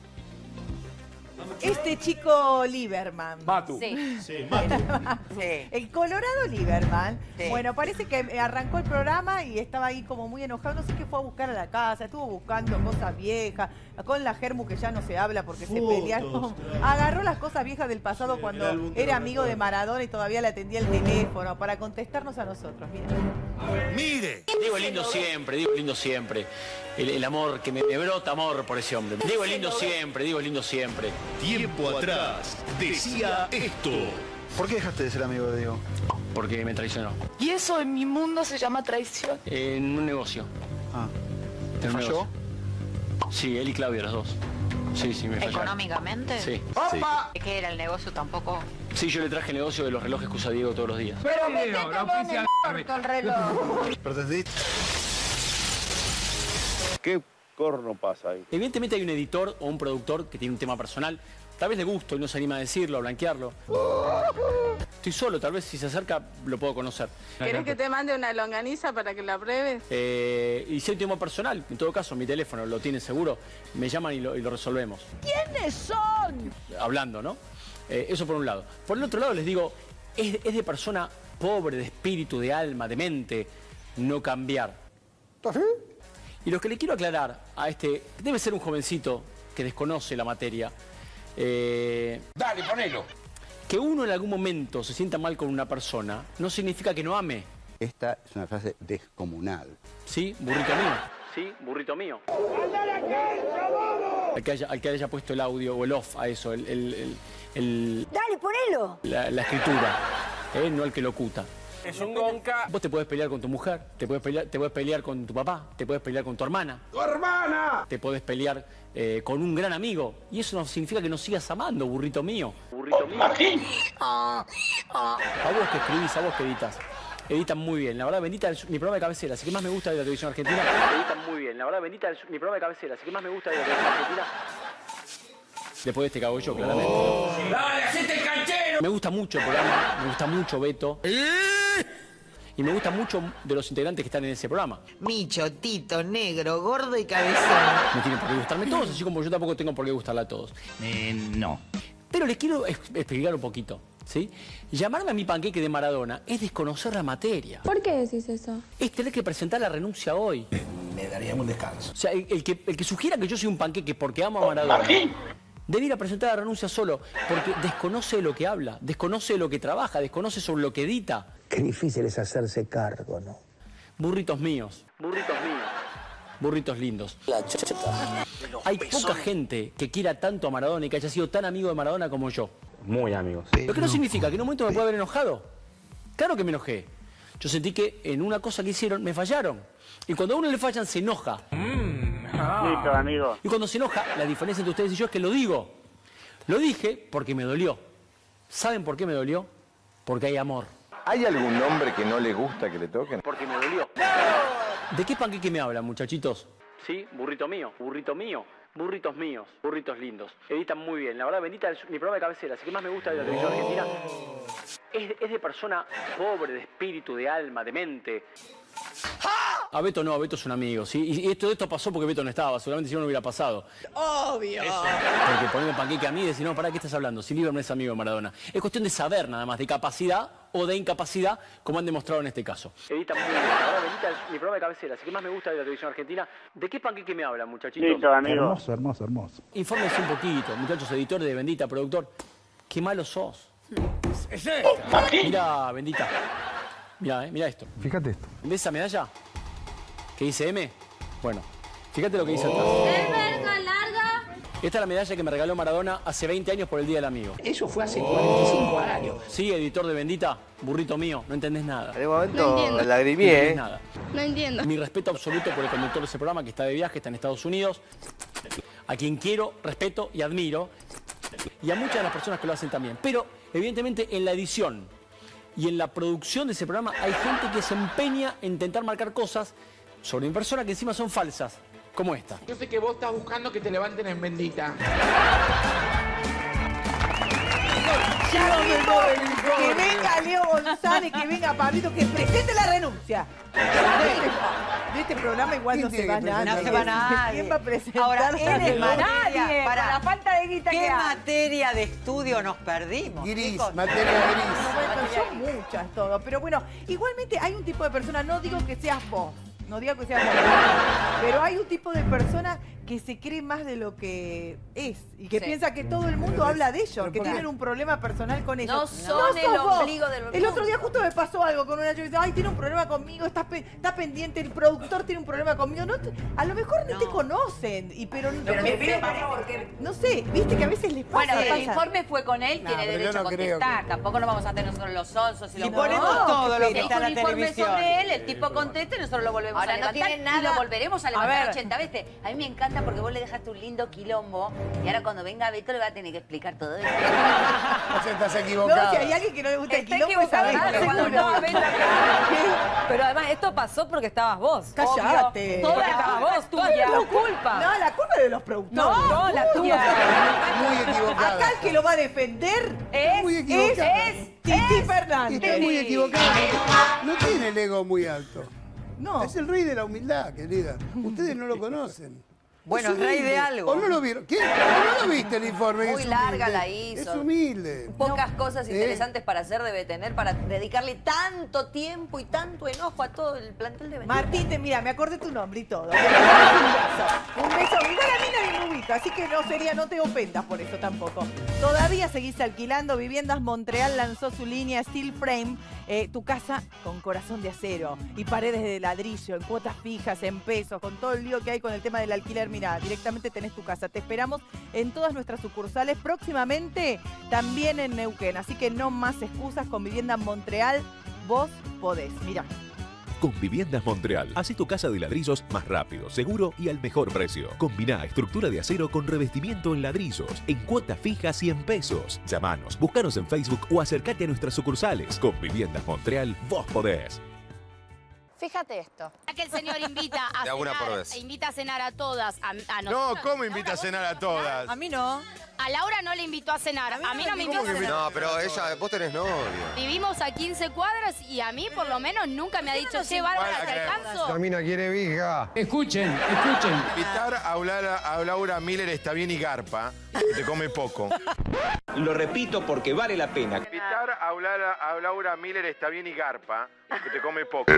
Este chico Lieberman. Matu. Sí. Sí, mate. Sí. El Colorado Lieberman. Sí. Bueno, parece que arrancó el programa y estaba ahí como muy enojado. No sé qué fue a buscar a la casa. Estuvo buscando cosas viejas. Con la Germu que ya no se habla porque se Fotos, pelearon. claro. Agarró las cosas viejas del pasado Sí, cuando el álbum de era los amigo de recuerdos. Maradona y todavía le atendía el teléfono para contestarnos a nosotros. Mira. ¡Mire! Digo lindo siempre, digo lindo siempre. El amor, que me brota amor por ese hombre. Digo lindo siempre, digo lindo siempre. Tiempo atrás decía esto. ¿Por qué dejaste de ser amigo de Diego? Porque me traicionó. Y eso en mi mundo se llama traición. En un negocio. Ah. ¿Te falló? Sí, él y Claudia, los dos. Sí, me fallaron. ¿Económicamente? Sí. ¿Qué era el negocio tampoco? Sí, yo le traje el negocio de los relojes que usa Diego todos los días. Pero el reloj. ¿Pretendiste? ¿Qué corno pasa ahí? Evidentemente hay un editor o un productor que tiene un tema personal. Tal vez le gusto y no se anima a decirlo, a blanquearlo. Estoy solo, tal vez si se acerca lo puedo conocer. ¿Querés que te mande una longaniza para que la pruebes? Y si hay un tema personal, en todo caso mi teléfono lo tiene seguro, me llaman y lo resolvemos. ¿Quiénes son? Hablando, ¿no? Eso por un lado. Por el otro lado les digo, es de persona pobre, de espíritu, de alma, de mente, no cambiar. ¿Está bien? Y lo que le quiero aclarar a este, debe ser un jovencito que desconoce la materia. Dale, ponelo. Que uno en algún momento se sienta mal con una persona no significa que no ame. Esta es una frase descomunal. ¿Sí? Burrito mío. Sí, burrito mío. Al que haya puesto el audio o el off a eso, Dale, ponelo. la escritura, no el que locuta. Es un gonca. Vos te puedes pelear con tu mujer, te puedes pelear con tu papá, te puedes pelear con tu hermana. ¡Tu hermana! Te puedes pelear con un gran amigo. Y eso no significa que no sigas amando, burrito mío. Burrito mío. A vos que escribís, a vos que editas. Editan muy bien. La verdad, Bendita es mi programa de cabecera, así que más me gusta de la televisión argentina. Editan muy bien. La verdad, Bendita es mi programa de cabecera, así que más me gusta de la televisión argentina. Después de este cago yo, claramente. ¡Dale, hacete el canchero! Me gusta mucho el programa, me gusta mucho Beto. Y me gusta mucho de los integrantes que están en ese programa. Micho, Tito, Negro, Gordo y Cabezón. No tienen por qué gustarme todos, así como yo tampoco tengo por qué gustarle a todos. No. Pero les quiero explicar un poquito, ¿sí? Llamarme a mi panqueque de Maradona es desconocer la materia. ¿Por qué decís eso? Es tener que presentar la renuncia hoy. Me daría un descanso. O sea, el que sugiera que yo soy un panqueque porque amo a Maradona, debiera presentar la renuncia solo, porque desconoce de lo que habla, desconoce de lo que trabaja, desconoce sobre lo que edita. Qué difícil es hacerse cargo, ¿no? Burritos míos, burritos míos, burritos lindos. La chota. Hay poca gente que quiera tanto a Maradona y que haya sido tan amigo de Maradona como yo. Muy amigos. Lo que no significa que en un momento me pueda haber enojado. Claro que me enojé. Yo sentí que en una cosa que hicieron me fallaron. Y cuando a uno le fallan se enoja. Listo, amigo. Y cuando se enoja, la diferencia entre ustedes y yo es que lo digo. Lo dije porque me dolió. ¿Saben por qué me dolió? Porque hay amor. ¿Hay algún hombre que no le gusta que le toquen? Porque me dolió. ¿De qué panqueque me hablan, muchachitos? Sí, burrito mío, burritos míos, burritos lindos. Editan muy bien. La verdad, Bendita es mi programa de cabecera, así que más me gusta de la televisión argentina. Es de persona pobre, de espíritu, de alma, de mente. A Beto no, Beto es un amigo, ¿sí? Y esto pasó porque Beto no estaba, seguramente si no, no hubiera pasado. Obvio. Porque ponerme panqueque a mí y decir, no, ¿para qué estás hablando? Si Liber no es amigo de Maradona. Es cuestión de saber nada más, de capacidad o de incapacidad, como han demostrado en este caso. Editan muy bien. Ahora, Bendita es mi programa de cabecera, así que más me gusta de la televisión argentina. ¿De qué panqueque me hablan, muchachitos? Listo, amigo. Hermoso, hermoso, hermoso. Infórmense un poquito, muchachos, editor de Bendita, productor. Qué malo sos. Mira, Bendita. Mira esto. Fíjate esto. ¿Ves esa medalla? ¿Qué dice M? Bueno, fíjate lo que dice atrás. ¡Es verga larga! Esta es la medalla que me regaló Maradona hace 20 años por el Día del Amigo. Eso fue hace 45 años. Sí, editor de Bendita, burrito mío, no entendés nada. En un momento No entiendo. lagrimé, No entendés nada. No entiendo. Mi respeto absoluto por el conductor de ese programa que está de viaje, está en Estados Unidos, a quien quiero, respeto y admiro, y a muchas de las personas que lo hacen también. Pero, evidentemente, en la edición y en la producción de ese programa hay gente que se empeña en intentar marcar cosas sobre mi persona que encima son falsas, como esta. Yo sé que vos estás buscando que te levanten en Bendita. Que venga Leo González, que venga Pablito, que presente la renuncia. De este programa igual no se va nadie. No se va nadie. ¿Quién va a presentar? Ahora, nadie. Nadie. Para la falta de guita que ¿Qué hay. materia de estudio nos perdimos? Gris, chicos? materia gris. Bueno, son muchas todo. Pero bueno, igualmente hay un tipo de persona, no digo que seas vos, no digo que seas vos, pero hay un tipo de persona que se cree más de lo que es y que piensa que todo el mundo habla de ellos, que tienen un problema personal con ellos. No son el ombligo del mundo. El otro día justo me pasó algo con una chica que dice, ay, tiene un problema conmigo, está pendiente, el productor tiene un problema conmigo. No, a lo mejor no te conocen, pero no sé, viste que a veces les pasa. Bueno, el pasa. informe fue con él, No, tiene pero derecho yo a no creo contestar. que- Tampoco nos vamos a hacer nosotros los sonsos y los Y ponemos todo lo que está en la un informe televisión. sobre él, el tipo contesta y nosotros lo volvemos volveremos Ahora a levantar no tiene nada. y lo volveremos a levantar ver. 80 veces. A mí me encanta porque vos le dejaste un lindo quilombo y ahora cuando venga Beto le va a tener que explicar todo eso. O sea, estás equivocado. No, si hay alguien que no le gusta el Está quilombo, es a equivocada, Beto, seguro. seguro. No, Beto, pero además esto pasó porque estabas vos. Cállate. Obvio. Porque estabas vos, tuya. Tu culpa. No, la culpa es de los productores. No, la tuya. Muy equivocada. Acá el que lo va a defender Muy equivocada. es Titi Fernández. Está muy equivocado. No tiene el ego muy alto. No. Es el rey de la humildad, querida. Ustedes no lo conocen. Bueno, Es es rey de humilde. algo. ¿O no lo vieron? ¿Qué? ¿O no lo viste el informe? Muy Es larga humilde. la hizo. Es humilde. Pocas cosas ¿Eh? interesantes para hacer debe tener para dedicarle tanto tiempo y tanto enojo a todo el plantel de Venezuela. Martín, mira, me acordé tu nombre y todo. Un beso. Un beso. Igual a mí nadie me ubica, así que no te ofendas por eso tampoco. Todavía seguís alquilando. Viviendas Montreal lanzó su línea Steel Frame. Tu casa con corazón de acero y paredes de ladrillo, en cuotas fijas, en pesos, con todo el lío que hay con el tema del alquiler. Mira, directamente tenés tu casa. Te esperamos en todas nuestras sucursales, próximamente también en Neuquén. Así que no más excusas, con Viviendas Montreal vos podés. Mira. Con Viviendas Montreal, hace tu casa de ladrillos más rápido, seguro y al mejor precio. Combina estructura de acero con revestimiento en ladrillos, en cuotas fijas y en pesos. Llámanos, búscanos en Facebook o acércate a nuestras sucursales. Con Viviendas Montreal, vos podés. Fíjate esto. Que el señor invita a De alguna cenar, por vez. invita a cenar a todas. A No, nosotros. ¿cómo invita a cenar a todas? A mí no. A Laura no le invitó a cenar. A mí no me invitó a cenar. No, pero ella, vos tenés novio. Vivimos a 15 cuadras y a mí por lo menos nunca me ha dicho, che, Bárbara, ¿te alcanzo? Tamina quiere vija. Escuchen. Invitar a Laura Miller está bien y garpa, te come poco. Lo repito porque vale la pena. Invitar a Laura Miller está bien y garpa, que te come poco.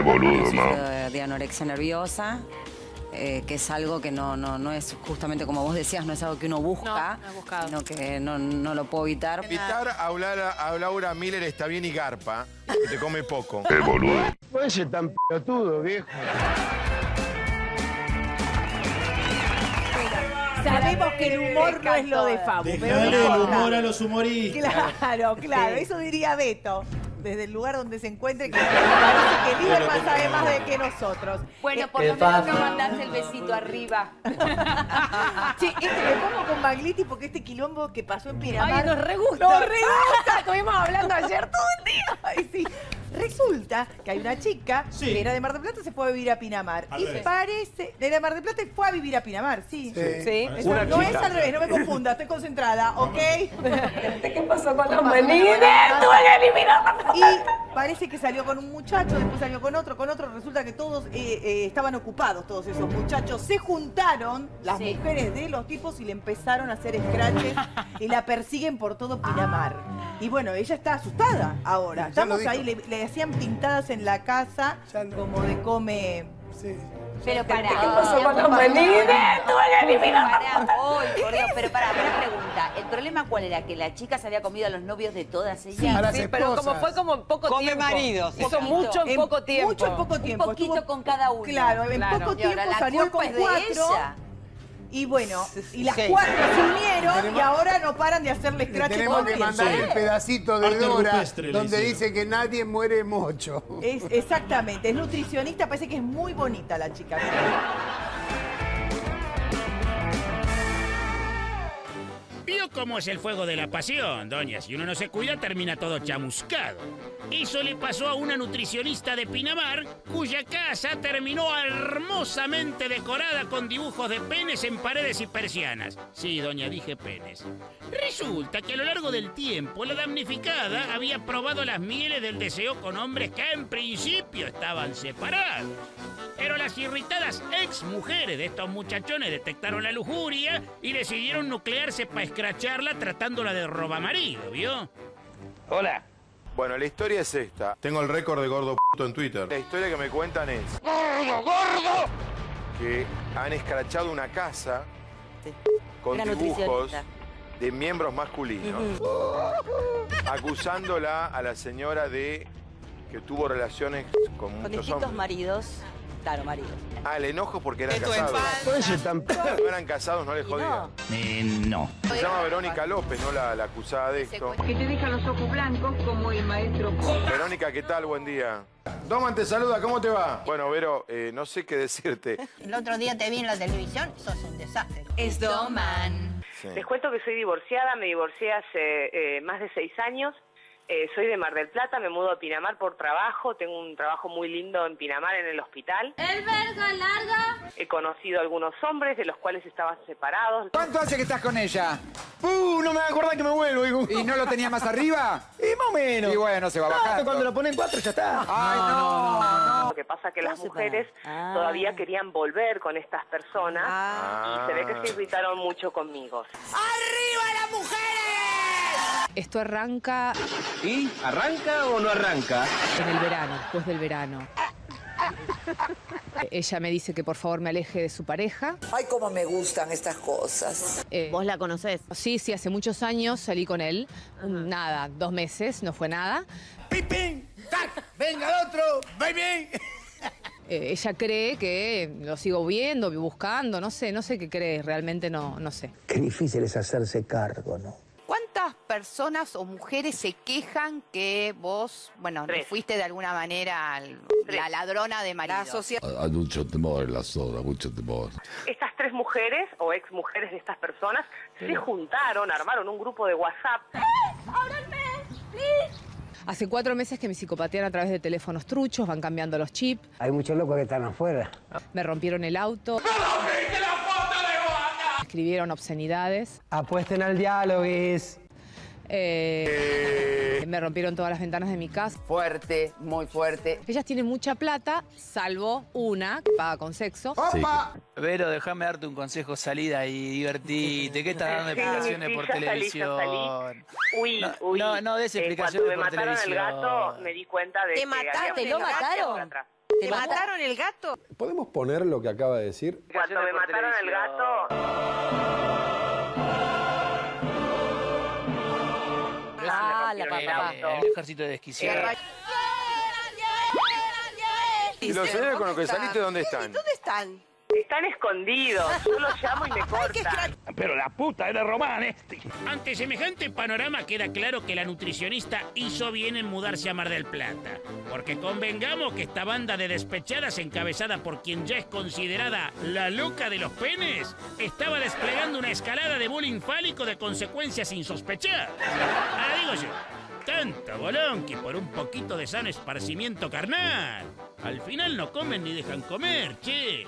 De anorexia nerviosa, que es algo que no es justamente como vos decías, no es algo que uno busca, sino que no lo puedo evitar. Invitar a Laura Miller está bien y garpa, que te come poco. Puede ser tan pelotudo, viejo. Sabemos que el humor no es lo de Fabu, pero no Dejale el importa. humor a los humoristas. Claro, claro, eso diría Beto, desde el lugar donde se encuentre, que parece que Lieberman sabe más de que nosotros. Bueno, por lo menos no mandarse el besito arriba. Che, me pongo con Magliti porque este quilombo que pasó en Pinamar... Ay, nos re gusta. Nos re gusta, estuvimos hablando ayer todo el día. Ay, sí. Resulta que hay una chica que era de Mar del Plata y se fue a vivir a Pinamar. Al Y revés. parece... De Mar del Plata y fue a vivir a Pinamar, sí. Sí. Eso Una no chica. es al revés, no me confunda, estoy concentrada, ¿ok? ¿Qué pasó con los menines? Y parece que salió con un muchacho, después salió con otro. Resulta que todos estaban ocupados, todos esos muchachos. Se juntaron las mujeres de los tipos y le empezaron a hacer scratches y la persiguen por todo Pinamar. Y bueno, ella está asustada ahora. Ya lo Estamos ahí, dijo. le hacían pintadas en la casa como de come... Sí. Pero pará. ¿Qué pasó con los menines? Pará, por Dios, pero pará, una pregunta. ¿El problema cuál era? ¿Que la chica se había comido a los novios de todas ellas? A las Sí, pero como esposas. fue como en poco Come tiempo. maridos. Hizo mucho en poco tiempo. Mucho en poco tiempo. Un poquito Estuvo- con cada uno. Claro, en poco Y ahora tiempo la salió culpa con es de 4. ella. Y bueno, y las Sí. 4 se unieron Tenemos- y ahora no paran de hacerle Le scratch. tenemos que mandar el pedacito de Arte Dora rupestre le donde hicieron. dice que nadie muere mocho. Exactamente, es nutricionista, parece que es muy bonita la chica. Mira. Vio cómo es el fuego de la pasión, doña. Si uno no se cuida, termina todo chamuscado. Eso le pasó a una nutricionista de Pinamar, cuya casa terminó hermosamente decorada con dibujos de penes en paredes y persianas. Sí, doña, dije penes. Resulta que a lo largo del tiempo, la damnificada había probado las mieles del deseo con hombres que en principio estaban separados. Pero las irritadas ex mujeres de estos muchachones detectaron la lujuria y decidieron nuclearse para escracharla tratándola de robamarido, ¿vio? Hola. Bueno, la historia es esta. Tengo el récord de gordo puto en Twitter. La historia que me cuentan es... ¡Gordo, gordo! Que han escrachado una casa con Era dibujos nutricionista. de miembros masculinos, acusándola a la señora de que tuvo relaciones con Con muchos distintos hombres. maridos. Claro, maridos. Ah, el enojo porque eran De tu casados. infancia. No eran casados, no les jodía. No. Se llama Verónica López, ¿no? La acusada de esto. Que te dejan los ojos blancos como el maestro. Verónica, ¿qué tal? Buen día. Doman te saluda, ¿cómo te va? Bueno, Vero, no sé qué decirte. El otro día te vi en la televisión, sos un desastre. Es Doman. Sí. Les cuento que soy divorciada, me divorcié hace más de 6 años. Soy de Mar del Plata, me mudo a Pinamar por trabajo, tengo un trabajo muy lindo en Pinamar, en el hospital. El verga larga. He conocido a algunos hombres de los cuales estaban separados. ¿Cuánto hace que estás con ella? No me acordás que me vuelvo, hijo. ¿Y no lo tenía más arriba? Y más o menos. Y bueno, se va bajando. Cuando lo ponen 4 ya está. Ay, no. Lo que pasa es que las mujeres todavía querían volver con estas personas y se ve que se irritaron mucho conmigo. ¡Arriba las mujeres! Esto arranca ¿Y? ¿Arranca o no arranca? en el verano, después del verano. Ella me dice que por favor me aleje de su pareja. Ay, cómo me gustan estas cosas. ¿Vos la conocés? Sí, hace muchos años salí con él. Nada, 2 meses, no fue nada. ¡Pipín! ¡Tac! ¡Venga el otro! ¡Baby! Ella cree que lo sigo viendo, buscando, no sé qué cree, realmente no sé. Qué difícil es hacerse cargo, ¿no? ¿Cuántas personas o mujeres se quejan que vos, bueno, le fuiste de alguna manera la ladrona de marido? Hay mucho temor en la zona, mucho temor. Estas 3 mujeres o ex mujeres de estas personas se juntaron, armaron un grupo de WhatsApp. ¡Ábranme! ¡Please! Hace 4 meses que me psicopatean a través de teléfonos truchos, van cambiando los chips. Hay muchos locos que están afuera. Me rompieron el auto. Escribieron obscenidades. Apuesten al diálogo. Me rompieron todas las ventanas de mi casa. Fuerte, muy fuerte. Ellas tienen mucha plata, salvo una que paga con sexo. ¡Opa! Vero, déjame darte un consejo, salida y divertite. ¿Qué estás dando explicaciones por televisión? No des explicaciones por televisión. Cuando me mataron el gato, me di cuenta de ¿Te que mataron? ¿Te lo mataron? ¿Te mataron el gato? ¿Podemos poner lo que acaba de decir? Cuando me mataron el gato... El ejército de desquiciados. ¿Y los señores con los que saliste dónde están? ¿Dónde están? Están escondidos, yo los llamo y me cortan. Pero la puta era Román este. Ante semejante panorama queda claro que la nutricionista hizo bien en mudarse a Mar del Plata. Porque convengamos que esta banda de despechadas encabezada por quien ya es considerada la loca de los penes, estaba desplegando una escalada de bullying fálico de consecuencias insospechadas. Ahora digo yo, tanto bolón que por un poquito de sano esparcimiento carnal. Al final no comen ni dejan comer, che.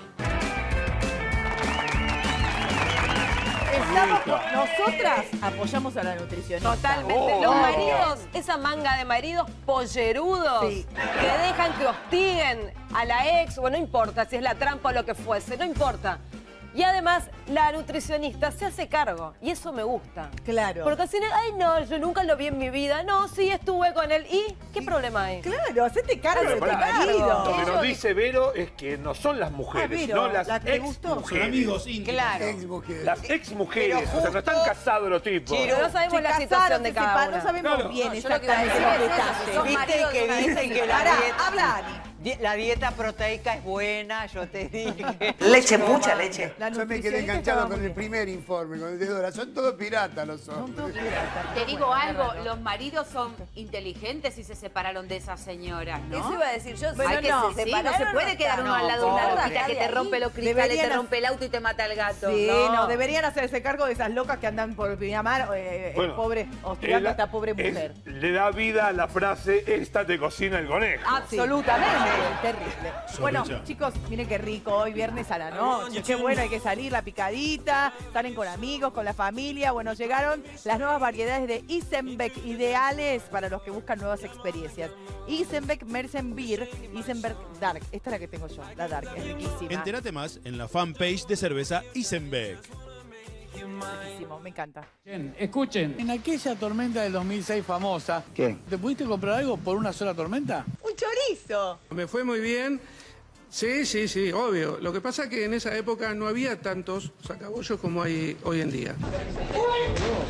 Nosotras apoyamos a la nutricionista. Totalmente. Los maridos, esa manga de maridos pollerudos que dejan que hostiguen a la ex, o no importa si es la trampa o lo que fuese, no importa. Y además, la nutricionista se hace cargo. Y eso me gusta. Claro. Porque así, ay no, yo nunca lo vi en mi vida. No, sí, estuve con él. ¿Y qué problema hay? Claro, hacete cargo de tu marido. Lo que nos dice Vero es que no son las mujeres, Vero, no las la que ex gustó. mujeres. Son amigos íntimos. Claro. Las ex mujeres, o sea, no están casados los tipos. Pero no sabemos la situación de cada una. No sabemos bien exactamente lo los que detalles. Viste que dicen que la Pará, dieta... habla, Ani. La dieta proteica es buena, yo te dije. Leche, mucha leche. Yo me quedé enganchado con el primer informe, con el de Dora. Son todos piratas los hombres. Te digo algo, los maridos son inteligentes y se separaron de esas señoras, ¿no? Eso iba a decir yo. Hay que no se puede quedar uno al lado de una loquita que te rompe los cristales, te rompe el auto y te mata el gato. Sí, no, deberían hacerse cargo de esas locas que andan por Pinamar, pobre, hostigando a esta pobre mujer. Le da vida a la frase, esta te cocina el conejo. Absolutamente. Terrible. Bueno, chicos, miren qué rico, hoy viernes a la noche. Qué bueno, hay que salir, la picadita, salen con amigos, con la familia. Bueno, llegaron las nuevas variedades de Isenbeck, ideales para los que buscan nuevas experiencias. Isenbeck Mersen Beer, Isenbeck Dark. Esta es la que tengo yo, la Dark, es riquísima. Entérate más en la fanpage de cerveza Isenbeck. Buenísimo, me encanta. Bien, escuchen, en aquella tormenta del 2006 famosa, ¿qué? ¿Te pudiste comprar algo por una sola tormenta? ¡Un chorizo! Me fue muy bien. Sí, obvio. Lo que pasa es que en esa época no había tantos sacabollos como hay hoy en día.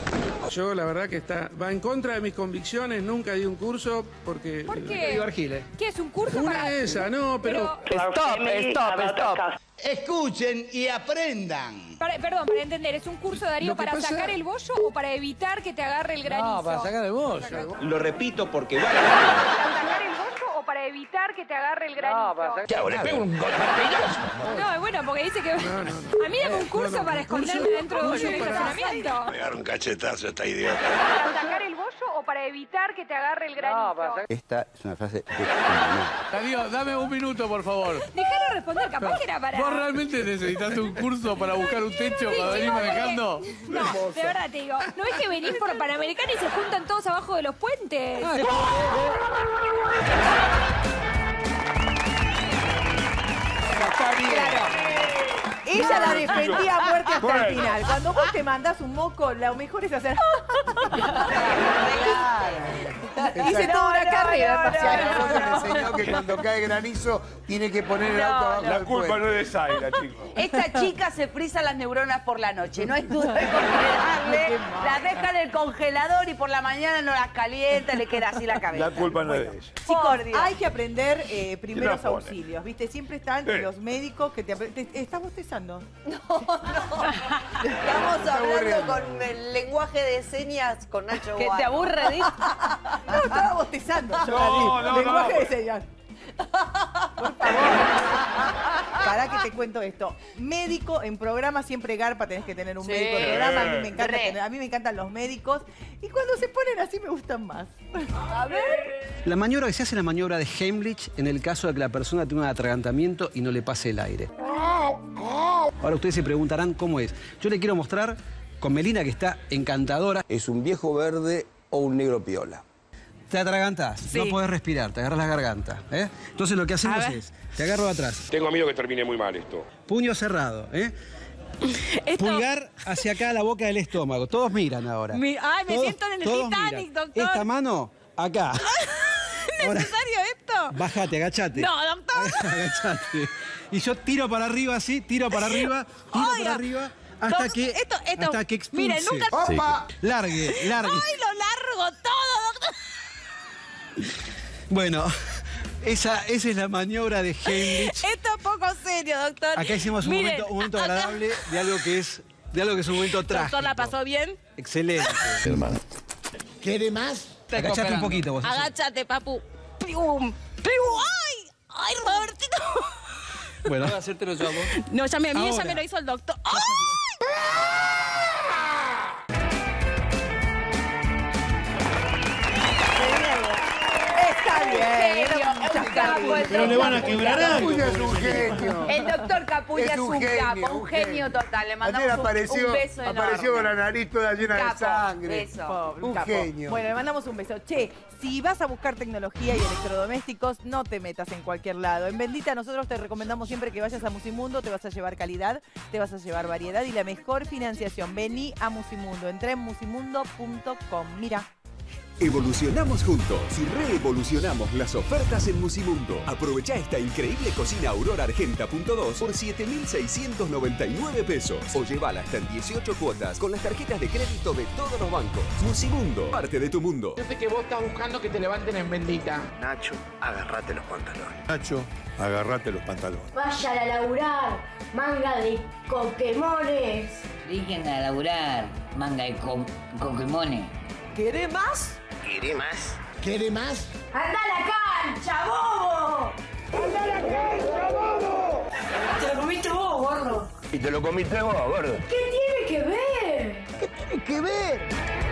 Yo la verdad que va en contra de mis convicciones, nunca di un curso porque... ¿Por qué? ¿Qué es un curso Una para...? esa, no, pero... Stop. Escuchen y aprendan. Perdón, para entender, ¿es un curso, Darío, para sacar el bollo o para evitar que te agarre el granizo? No, para sacar el bollo. Lo repito porque ¿Para sacar el bollo o para evitar que te agarre el granizo? ¿Qué hago? ¿Le pego un martillazo? No, bueno, porque dice que... A mí dame un curso para esconderme dentro de un estacionamiento. Me agarro un cachetazo esta idiota. ¿Para sacar el bollo o para evitar que te agarre el granizo? Esta es una frase de... Darío, dame un minuto, por favor. Déjalo responder, capaz que era para... ¿Vos realmente necesitaste un curso para buscar un techo para venir manejando? No, de verdad te digo, ¿no es que venís por Panamericana y se juntan todos abajo de los puentes? Ella la defendía a muerte hasta el final. Cuando vos te mandás un moco, lo mejor es hacer... Hice toda una carrera espacial. Me enseñó que cuando cae granizo tiene que poner el auto abajo. La culpa no es de Zaira, chicos. Esta chica se frisa las neuronas por la noche. No hay duda de congelarle. Las deja en el congelador y por la mañana no las calienta, le queda así la cabeza. La culpa no es de ella. Chicos, hay que aprender primeros auxilios, ¿viste? Siempre están los médicos que te ¿Estás bostezando? No. Estamos hablando con el lenguaje de señas con Nacho ¿Que Guardo. te aburre, Dick? No, estaba bostezando yo, No, lenguaje de señas. Por favor. Pará que te cuento esto. Médico en programa, siempre garpa, tenés que tener un médico en programa. A mí me encantan los médicos. Y cuando se ponen así me gustan más. A ver. La maniobra que se hace es la maniobra de Heimlich en el caso de que la persona tenga un atragantamiento y no le pase el aire. Ahora ustedes se preguntarán cómo es. Yo le quiero mostrar con Melina, que está encantadora. ¿Es un viejo verde o un negro piola? Te atragantás, no podés respirar, te agarras la garganta. Entonces lo que hacemos es, te agarro de atrás. Tengo miedo que termine muy mal esto. Puño cerrado, Pulgar hacia acá, la boca del estómago. Todos miran ahora. Me siento en el Titanic, miran. doctor. Esta mano, acá. ¿Es necesario esto? Bájate, agachate. No, doctor. Agachate. Y yo tiro para arriba así, tiro para arriba, hasta que expulse. Miren, nunca... ¡Opa! Largue. ¡Ay, lo largo todo, doctor! Bueno, esa es la maniobra de Heimlich. Esto es poco serio, doctor. Acá hicimos un momento agradable de algo que es un momento trágico. Doctor, ¿la pasó bien? Excelente. Hermano. ¿Quiere más? Agachate un poquito vos. Agáchate, papu. ¡Pium! ¡Ay! ¡Ay, Robertito! Bueno, ¿voy a hacértelo yo a vos? No, ya me lo hizo el doctor. ¡Ay! Está bien. Pero le van a quebrar algo. Capulla es un genio. El doctor Capulla es un capo, un genio total. Le mandamos Ayer un beso enorme. apareció con la nariz toda llena de Capo, sangre. eso. Un genio. Bueno, le mandamos un beso. Che, si vas a buscar tecnología y electrodomésticos, no te metas en cualquier lado. En Bendita nosotros te recomendamos siempre que vayas a Musimundo, te vas a llevar calidad, te vas a llevar variedad y la mejor financiación. Vení a Musimundo, entrá en musimundo.com. Mira. Evolucionamos juntos y reevolucionamos las ofertas en Musimundo. Aprovecha esta increíble cocina Aurora Argenta .2 por 7.699 pesos o llévala hasta en 18 cuotas con las tarjetas de crédito de todos los bancos. Musimundo, parte de tu mundo. Yo sé que vos estás buscando que te levanten en Bendita. Nacho, agarrate los pantalones. Nacho, agarrate los pantalones. Vayan a laburar, manga de coquemones. Dejen a laburar, manga de coquemones. ¿Querés más? ¿Quiere más? ¿Quiere más? ¡Anda a la cancha, bobo! ¡Anda a la cancha, bobo! Te lo comiste vos, gordo. Y te lo comiste vos, gordo. ¿Qué tiene que ver? ¿Qué tiene que ver?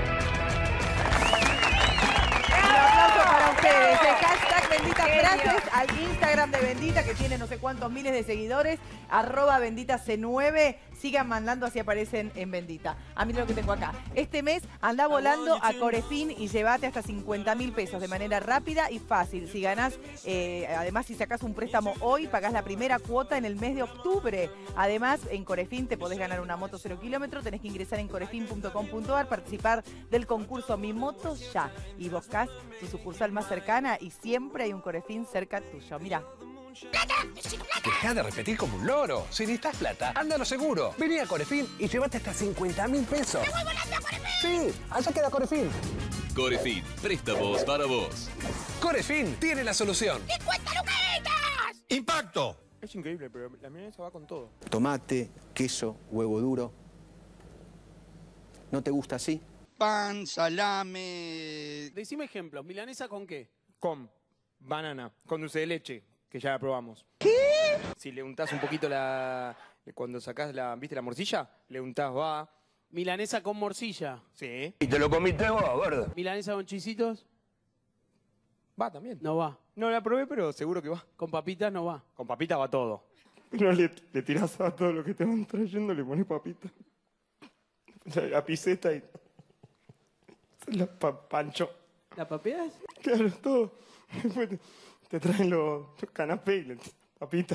Un aplauso para ustedes. El hashtag Bendita Frases al Instagram de Bendita, que tiene no sé cuántos miles de seguidores, @BenditaC9. Sigan mandando, así aparecen en Bendita. A mí lo que tengo acá. Este mes anda volando a Corefin y llévate hasta 50.000 pesos de manera rápida y fácil. Si ganás, además si sacás un préstamo hoy, pagás la primera cuota en el mes de octubre. Además, en Corefin te podés ganar una moto 0 kilómetros. Tenés que ingresar en corefin.com.ar, participar del concurso Mi Moto Ya. Y buscás tu sucursal más cercana y siempre hay un Corefin cerca tuyo. Mirá. ¡Plata! ¡Necesito plata! Deja de repetir como un loro. Si necesitas plata, anda a lo seguro. Vení a Corefin y llévate hasta 50.000 pesos. ¡Me voy volando a Corefin! Sí, allá queda Corefin. Corefin, préstamos para vos. Corefin tiene la solución. ¡50 lucas! ¡Impacto! Es increíble, pero la milanesa va con todo. Tomate, queso, huevo duro. ¿No te gusta así? Pan, salame... Decime ejemplos. ¿Milanesa con qué? Con banana, con dulce de leche, que ya la probamos. ¿Qué? Si le untás un poquito cuando sacás ¿viste la morcilla? Le untás va. ¿Milanesa con morcilla? Sí. ¿Y te lo comiste vos, gordo? ¿Milanesa con chisitos? Va también. No va. No la probé, pero seguro que va. ¿Con papitas no va? Con papitas va todo. No le tirás a todo lo que te van trayendo, le pones papitas. La piseta y... La pancho. ¿La papeas? Claro, todo. Después te traen los canapés y las papitas.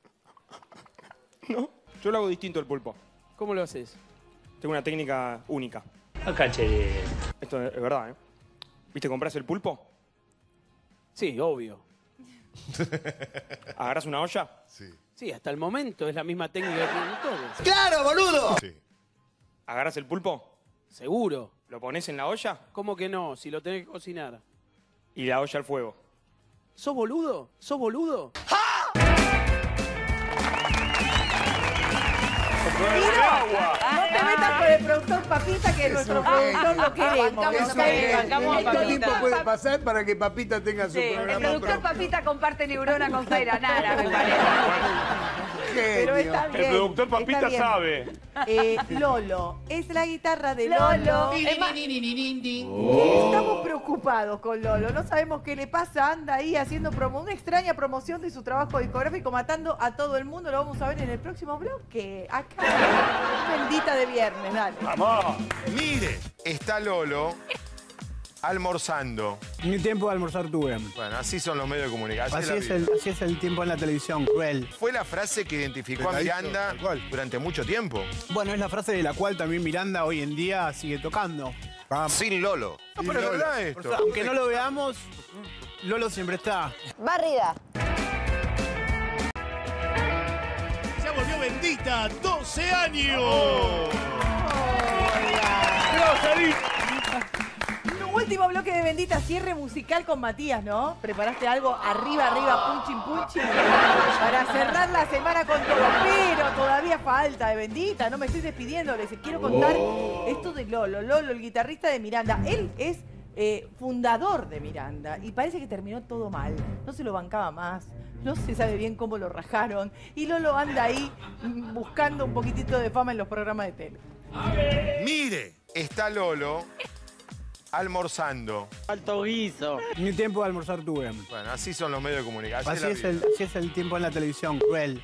¿No? Yo lo hago distinto el pulpo. ¿Cómo lo haces? Tengo una técnica única. Acá, che. Esto es verdad, ¿eh? ¿Viste, compras el pulpo? Sí, obvio. ¿Agarras una olla? Sí. Sí, hasta el momento es la misma técnica que tienen todos. ¡Claro, boludo! Sí. ¿Agarras el pulpo? Seguro. ¿Lo pones en la olla? ¿Cómo que no? Si lo tenés que cocinar. Y la olla al fuego. ¿Sos boludo? ¿Sos boludo? No te metas con el productor Papita, que nuestro productor lo queremos. ¿Cuánto tiempo puede pasar para que Papita tenga su programa? El productor propio? Papita comparte neurona con Zaira Nara, me parece. Pero está bien. El productor está Papita bien. sabe. Lolo, es la guitarra de Lolo. Estamos preocupados con Lolo, no sabemos qué le pasa, anda ahí haciendo una extraña promoción de su trabajo discográfico, matando a todo el mundo. Lo vamos a ver en el próximo bloque, acá, Bendita de viernes, dale. ¡Vamos! Mire, está Lolo almorzando. Ni tiempo de almorzar tuve. Bueno, así son los medios de comunicación. Así es el tiempo en la televisión, cruel. Fue la frase que identificó a Miranda durante mucho tiempo. Bueno, es la frase de la cual también Miranda hoy en día sigue tocando. Sin Lolo. No, pero es verdad esto. O sea, aunque no lo veamos, Lolo siempre está. Barrida. Ya volvió Bendita, 12 años. Último bloque de Bendita, cierre musical con Matías, ¿no? ¿Preparaste algo arriba, punchin, para cerrar la semana con todo? Pero todavía falta de Bendita, no me estoy despidiendo, les quiero contar esto de Lolo. Lolo, el guitarrista de Miranda, él es fundador de Miranda y parece que terminó todo mal, no se lo bancaba más. No se sabe bien cómo lo rajaron. Y Lolo anda ahí buscando un poquitito de fama en los programas de tele. Mire, está Lolo almorzando. Alto guiso. Ni tiempo de almorzar tuve. Bueno, así son los medios de comunicación. Así es el tiempo en la televisión, cruel.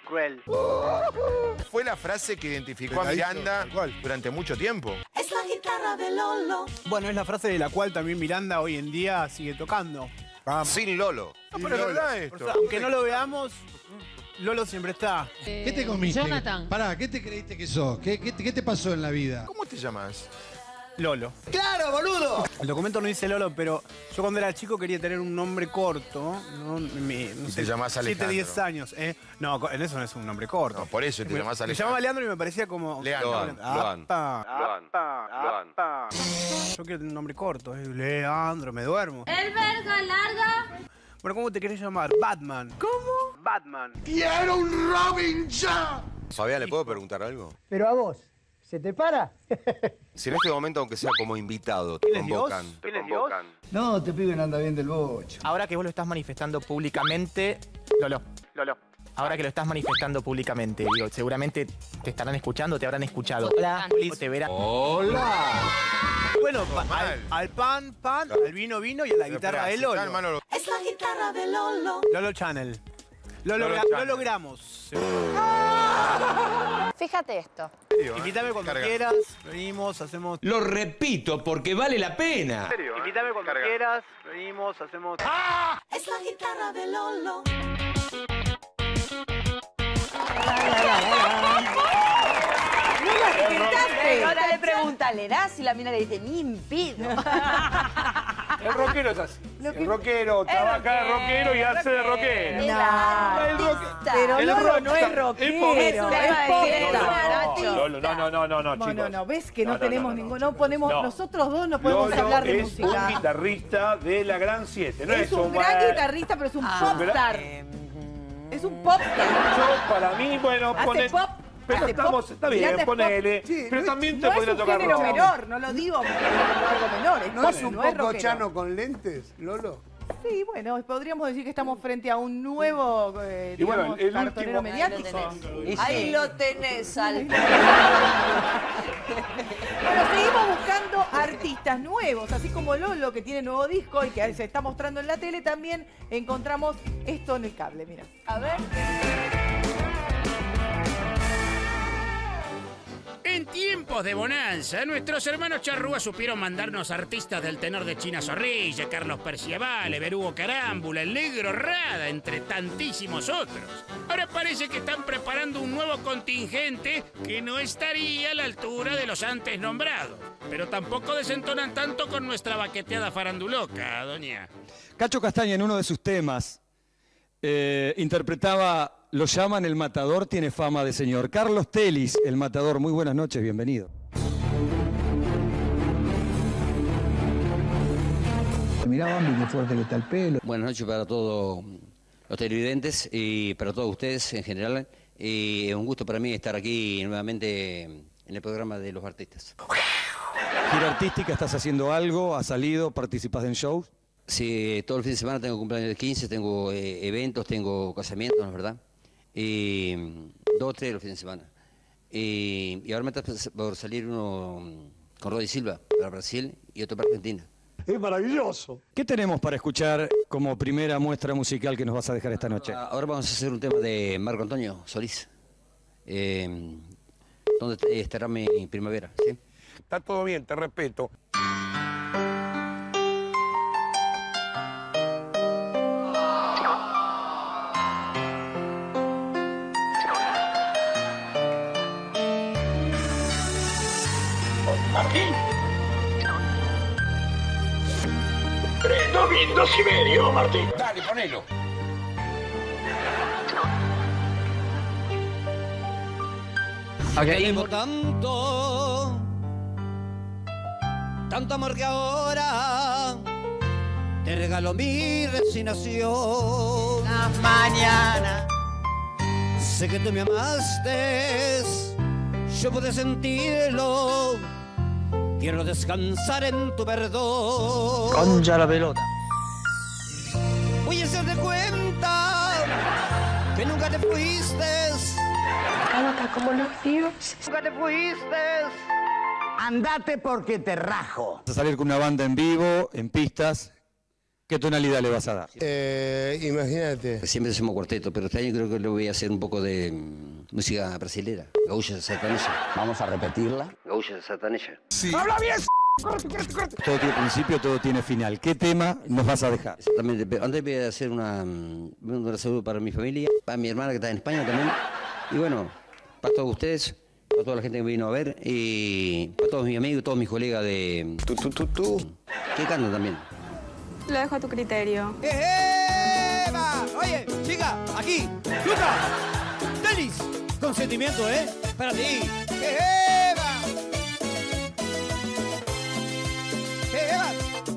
Fue la frase que identificó a Miranda durante mucho tiempo. Es la guitarra de Lolo. Bueno, es la frase de la cual también Miranda hoy en día sigue tocando. Sin Lolo. No, pero es verdad esto. O sea, aunque no lo veamos, Lolo siempre está. ¿Qué te comiste? Jonathan. Pará, ¿qué te creíste que sos? ¿Qué te pasó en la vida? ¿Cómo te llamas? Lolo. ¡Claro, boludo! El documento no dice Lolo, pero yo cuando era chico quería tener un nombre corto. No sé, te llamás Alejandro. 7, 10 años. No, eso no es un nombre corto. No, por eso te llamás Alejandro. Me llamaba Leandro y me parecía como... Leandro. Yo quiero tener un nombre corto. Leandro, me duermo. El verga larga. Bueno, ¿cómo te querés llamar? Batman. ¿Cómo? Batman. ¡Quiero un Robin ya! Fabián, ¿le puedo preguntar algo? Pero a vos, ¿se te para? Si en este momento, aunque sea como invitado, te ¿Él es Dios? convocan. ¿Él es Dios? No, te pibe no anda bien del bocho. Ahora que vos lo estás manifestando públicamente, Lolo. Ahora que lo estás manifestando públicamente, digo, seguramente te estarán escuchando, te habrán escuchado. Hola, o te verán. ¡Hola! Bueno, al pan, al vino y a la guitarra de Lolo. Es la guitarra de Lolo. Lolo Channel. Lo logramos. Fíjate esto. Invítame cuando quieras, venimos, hacemos... Lo repito porque vale la pena. Invítame cuando quieras, venimos, hacemos... Es la guitarra de Lolo. Ahora le pregunta, ¿le das? Y la mina le dice, ni impido. El rockero es así. El rockero trabaja de rockero y hace de rockero. Pero El Lolo no es rockstar. rockero, No, chicos. No, ves que no tenemos ninguno, no ponemos, nosotros dos no podemos Lolo hablar de es música. un guitarrista de la Gran 7. No Es un gran guitarrista, pero es un popstar. Es un popstar. Yo, para mí, bueno, Hace pop. Pero estamos, está bien, ponele. Pero también te podría tocar rock. No es un género rock. menor, no lo digo como algo menor. ¿No es un poco rockero. Chano con lentes, Lolo? Sí, bueno, podríamos decir que estamos frente a un nuevo digamos, el cartonero último- mediático. Ahí lo tenés, Al. Bueno, seguimos buscando artistas nuevos, así como Lolo, que tiene nuevo disco y que se está mostrando en la tele, también encontramos esto en el cable, mira. A ver. En tiempos de bonanza, nuestros hermanos Charrúa supieron mandarnos artistas del tenor de China Zorrilla, Carlos Perciabale, Berugo Carámbula, El Negro Rada, entre tantísimos otros. Ahora parece que están preparando un nuevo contingente que no estaría a la altura de los antes nombrados. Pero tampoco desentonan tanto con nuestra baqueteada faranduloca, doña. Cacho Castaña en uno de sus temas interpretaba Lo llaman el matador, tiene fama de señor. Carlos Telis, el matador, muy buenas noches, bienvenido. Mirá, Bambi, qué fuerte que está el pelo. Buenas noches para todos los televidentes y para todos ustedes en general. Y es un gusto para mí estar aquí nuevamente en el programa de los artistas. Gira artística, ¿estás haciendo algo? ¿Has salido? ¿Participas en shows? Sí, todo el fin de semana tengo cumpleaños de 15, tengo eventos, tengo casamientos, ¿no es verdad? Y 2 o 3 los fines de semana. Y ahora me está por salir uno con Rodi Silva para Brasil y otro para Argentina. Es maravilloso. ¿Qué tenemos para escuchar como primera muestra musical que nos vas a dejar esta noche? Ahora vamos a hacer un tema de Marco Antonio Solís. ¿Dónde estará mi primavera? ¿Sí? Está todo bien, te respeto. Martín. 3, 2, 2,5, Martín. Dale, ponelo. Tengo tanto amor que ahora te regalo mi resignación. Las mañanas sé que tú me amaste, yo pude sentirlo. Quiero descansar en tu perdón. Concha la pelota. Voy a hacerte cuenta que nunca te fuiste. Acá como los dioses. Nunca te fuiste. Andate porque te rajo. Vas a salir con una banda en vivo, en pistas. ¿Qué tonalidad le vas a dar? Imagínate. Siempre hacemos cuarteto, pero este año creo que le voy a hacer un poco de música brasilera. Gaúcha Sertaneja. Vamos a repetirla. Gaúcha Sertaneja. Sí. ¡Habla bien! Todo tiene principio, todo tiene final. ¿Qué tema nos vas a dejar? Exactamente, pero antes voy a hacer un saludo para mi familia, para mi hermana que está en España también. Y bueno, para todos ustedes, para toda la gente que me vino a ver y para todos mis amigos, todos mis colegas de que cantan también. Lo dejo a tu criterio. ¡Eva! Oye, chica, aquí, Luca, tenis, consentimiento, para ti. ¡Eva! ¡Eva!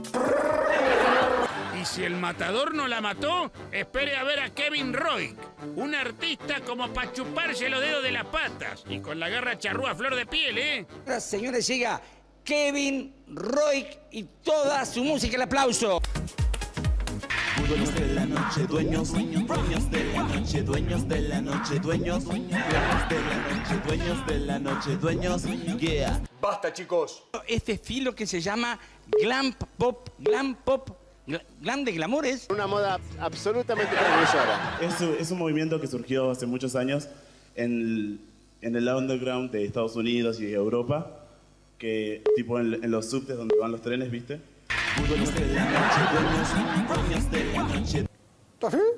Y si el matador no la mató, espere a ver a Kevin Roig, un artista como para chuparse los dedos de las patas y con la garra charrúa a flor de piel, Señores, llega Kevin Roig y toda su música. El aplauso. Dueños de la noche, dueños de la noche, dueños de la noche, dueños de la noche, dueños de la noche, dueños, yeah. Basta, chicos. Este estilo que se llama glam pop, glam de glamores. Una moda absolutamente transgresora. Es un movimiento que surgió hace muchos años en el underground de Estados Unidos y Europa, que tipo en los subtes donde van los trenes, ¿viste? Dueños de la noche, dueños de la noche. ¿Está bien?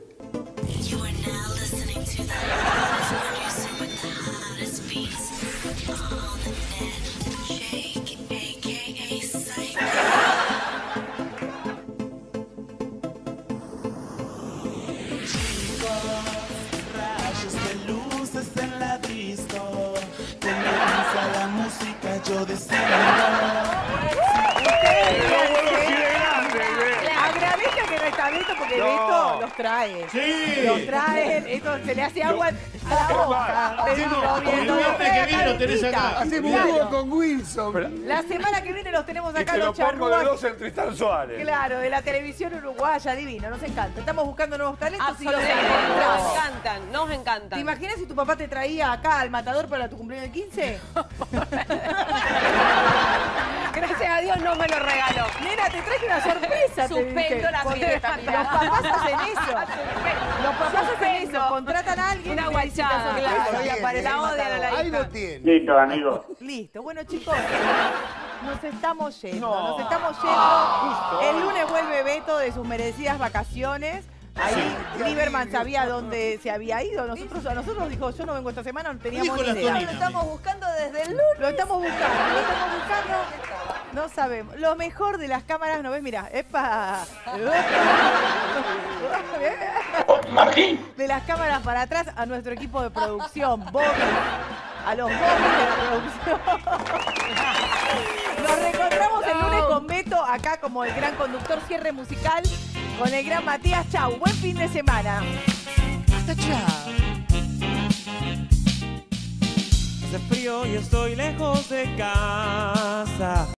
de Beto los trae. Sí. Los traen, esto se le hace agua a la boca. que viene lo tenés acá. Hacemos un dúo con Wilson. La semana que viene los tenemos Y acá te lo los pongo de charrúas. dos en Tristán Suárez. Claro, de la televisión uruguaya, divino, nos encanta. Estamos buscando nuevos talentos y los Absolutamente. encontramos. Nos encantan, nos encantan. ¿Te imaginas si tu papá te traía acá al Matador para tu cumpleaños de 15? Gracias a Dios no me lo regaló. Nena, te traje una sorpresa. Suspendo la fiesta, Los papás hacen eso. Los papás hacen eso. Contratan a alguien. Una y le dicen guachada, la sorpresa. claro. Y aparece La el odian a la Matador. Ahí lo tiene. Listo, amigo. Listo. Bueno, chicos, nos estamos yendo. Nos estamos yendo. El lunes vuelve Beto de sus merecidas vacaciones. Ahí Lieberman sabía dónde se había ido. A nosotros dijo, yo no vengo esta semana, no teníamos ni idea. Lo estamos buscando desde el lunes. Lo estamos buscando. No sabemos. Lo mejor de las cámaras, ¿no ves? Mira, ¡epa! De las cámaras para atrás a nuestro equipo de producción, Bobby. A los Bobby de la producción. Nos reencontramos el lunes con Beto, acá como el gran conductor, cierre musical, con el gran Matías. Chau, buen fin de semana. Hasta chao. Hace frío y estoy lejos de casa.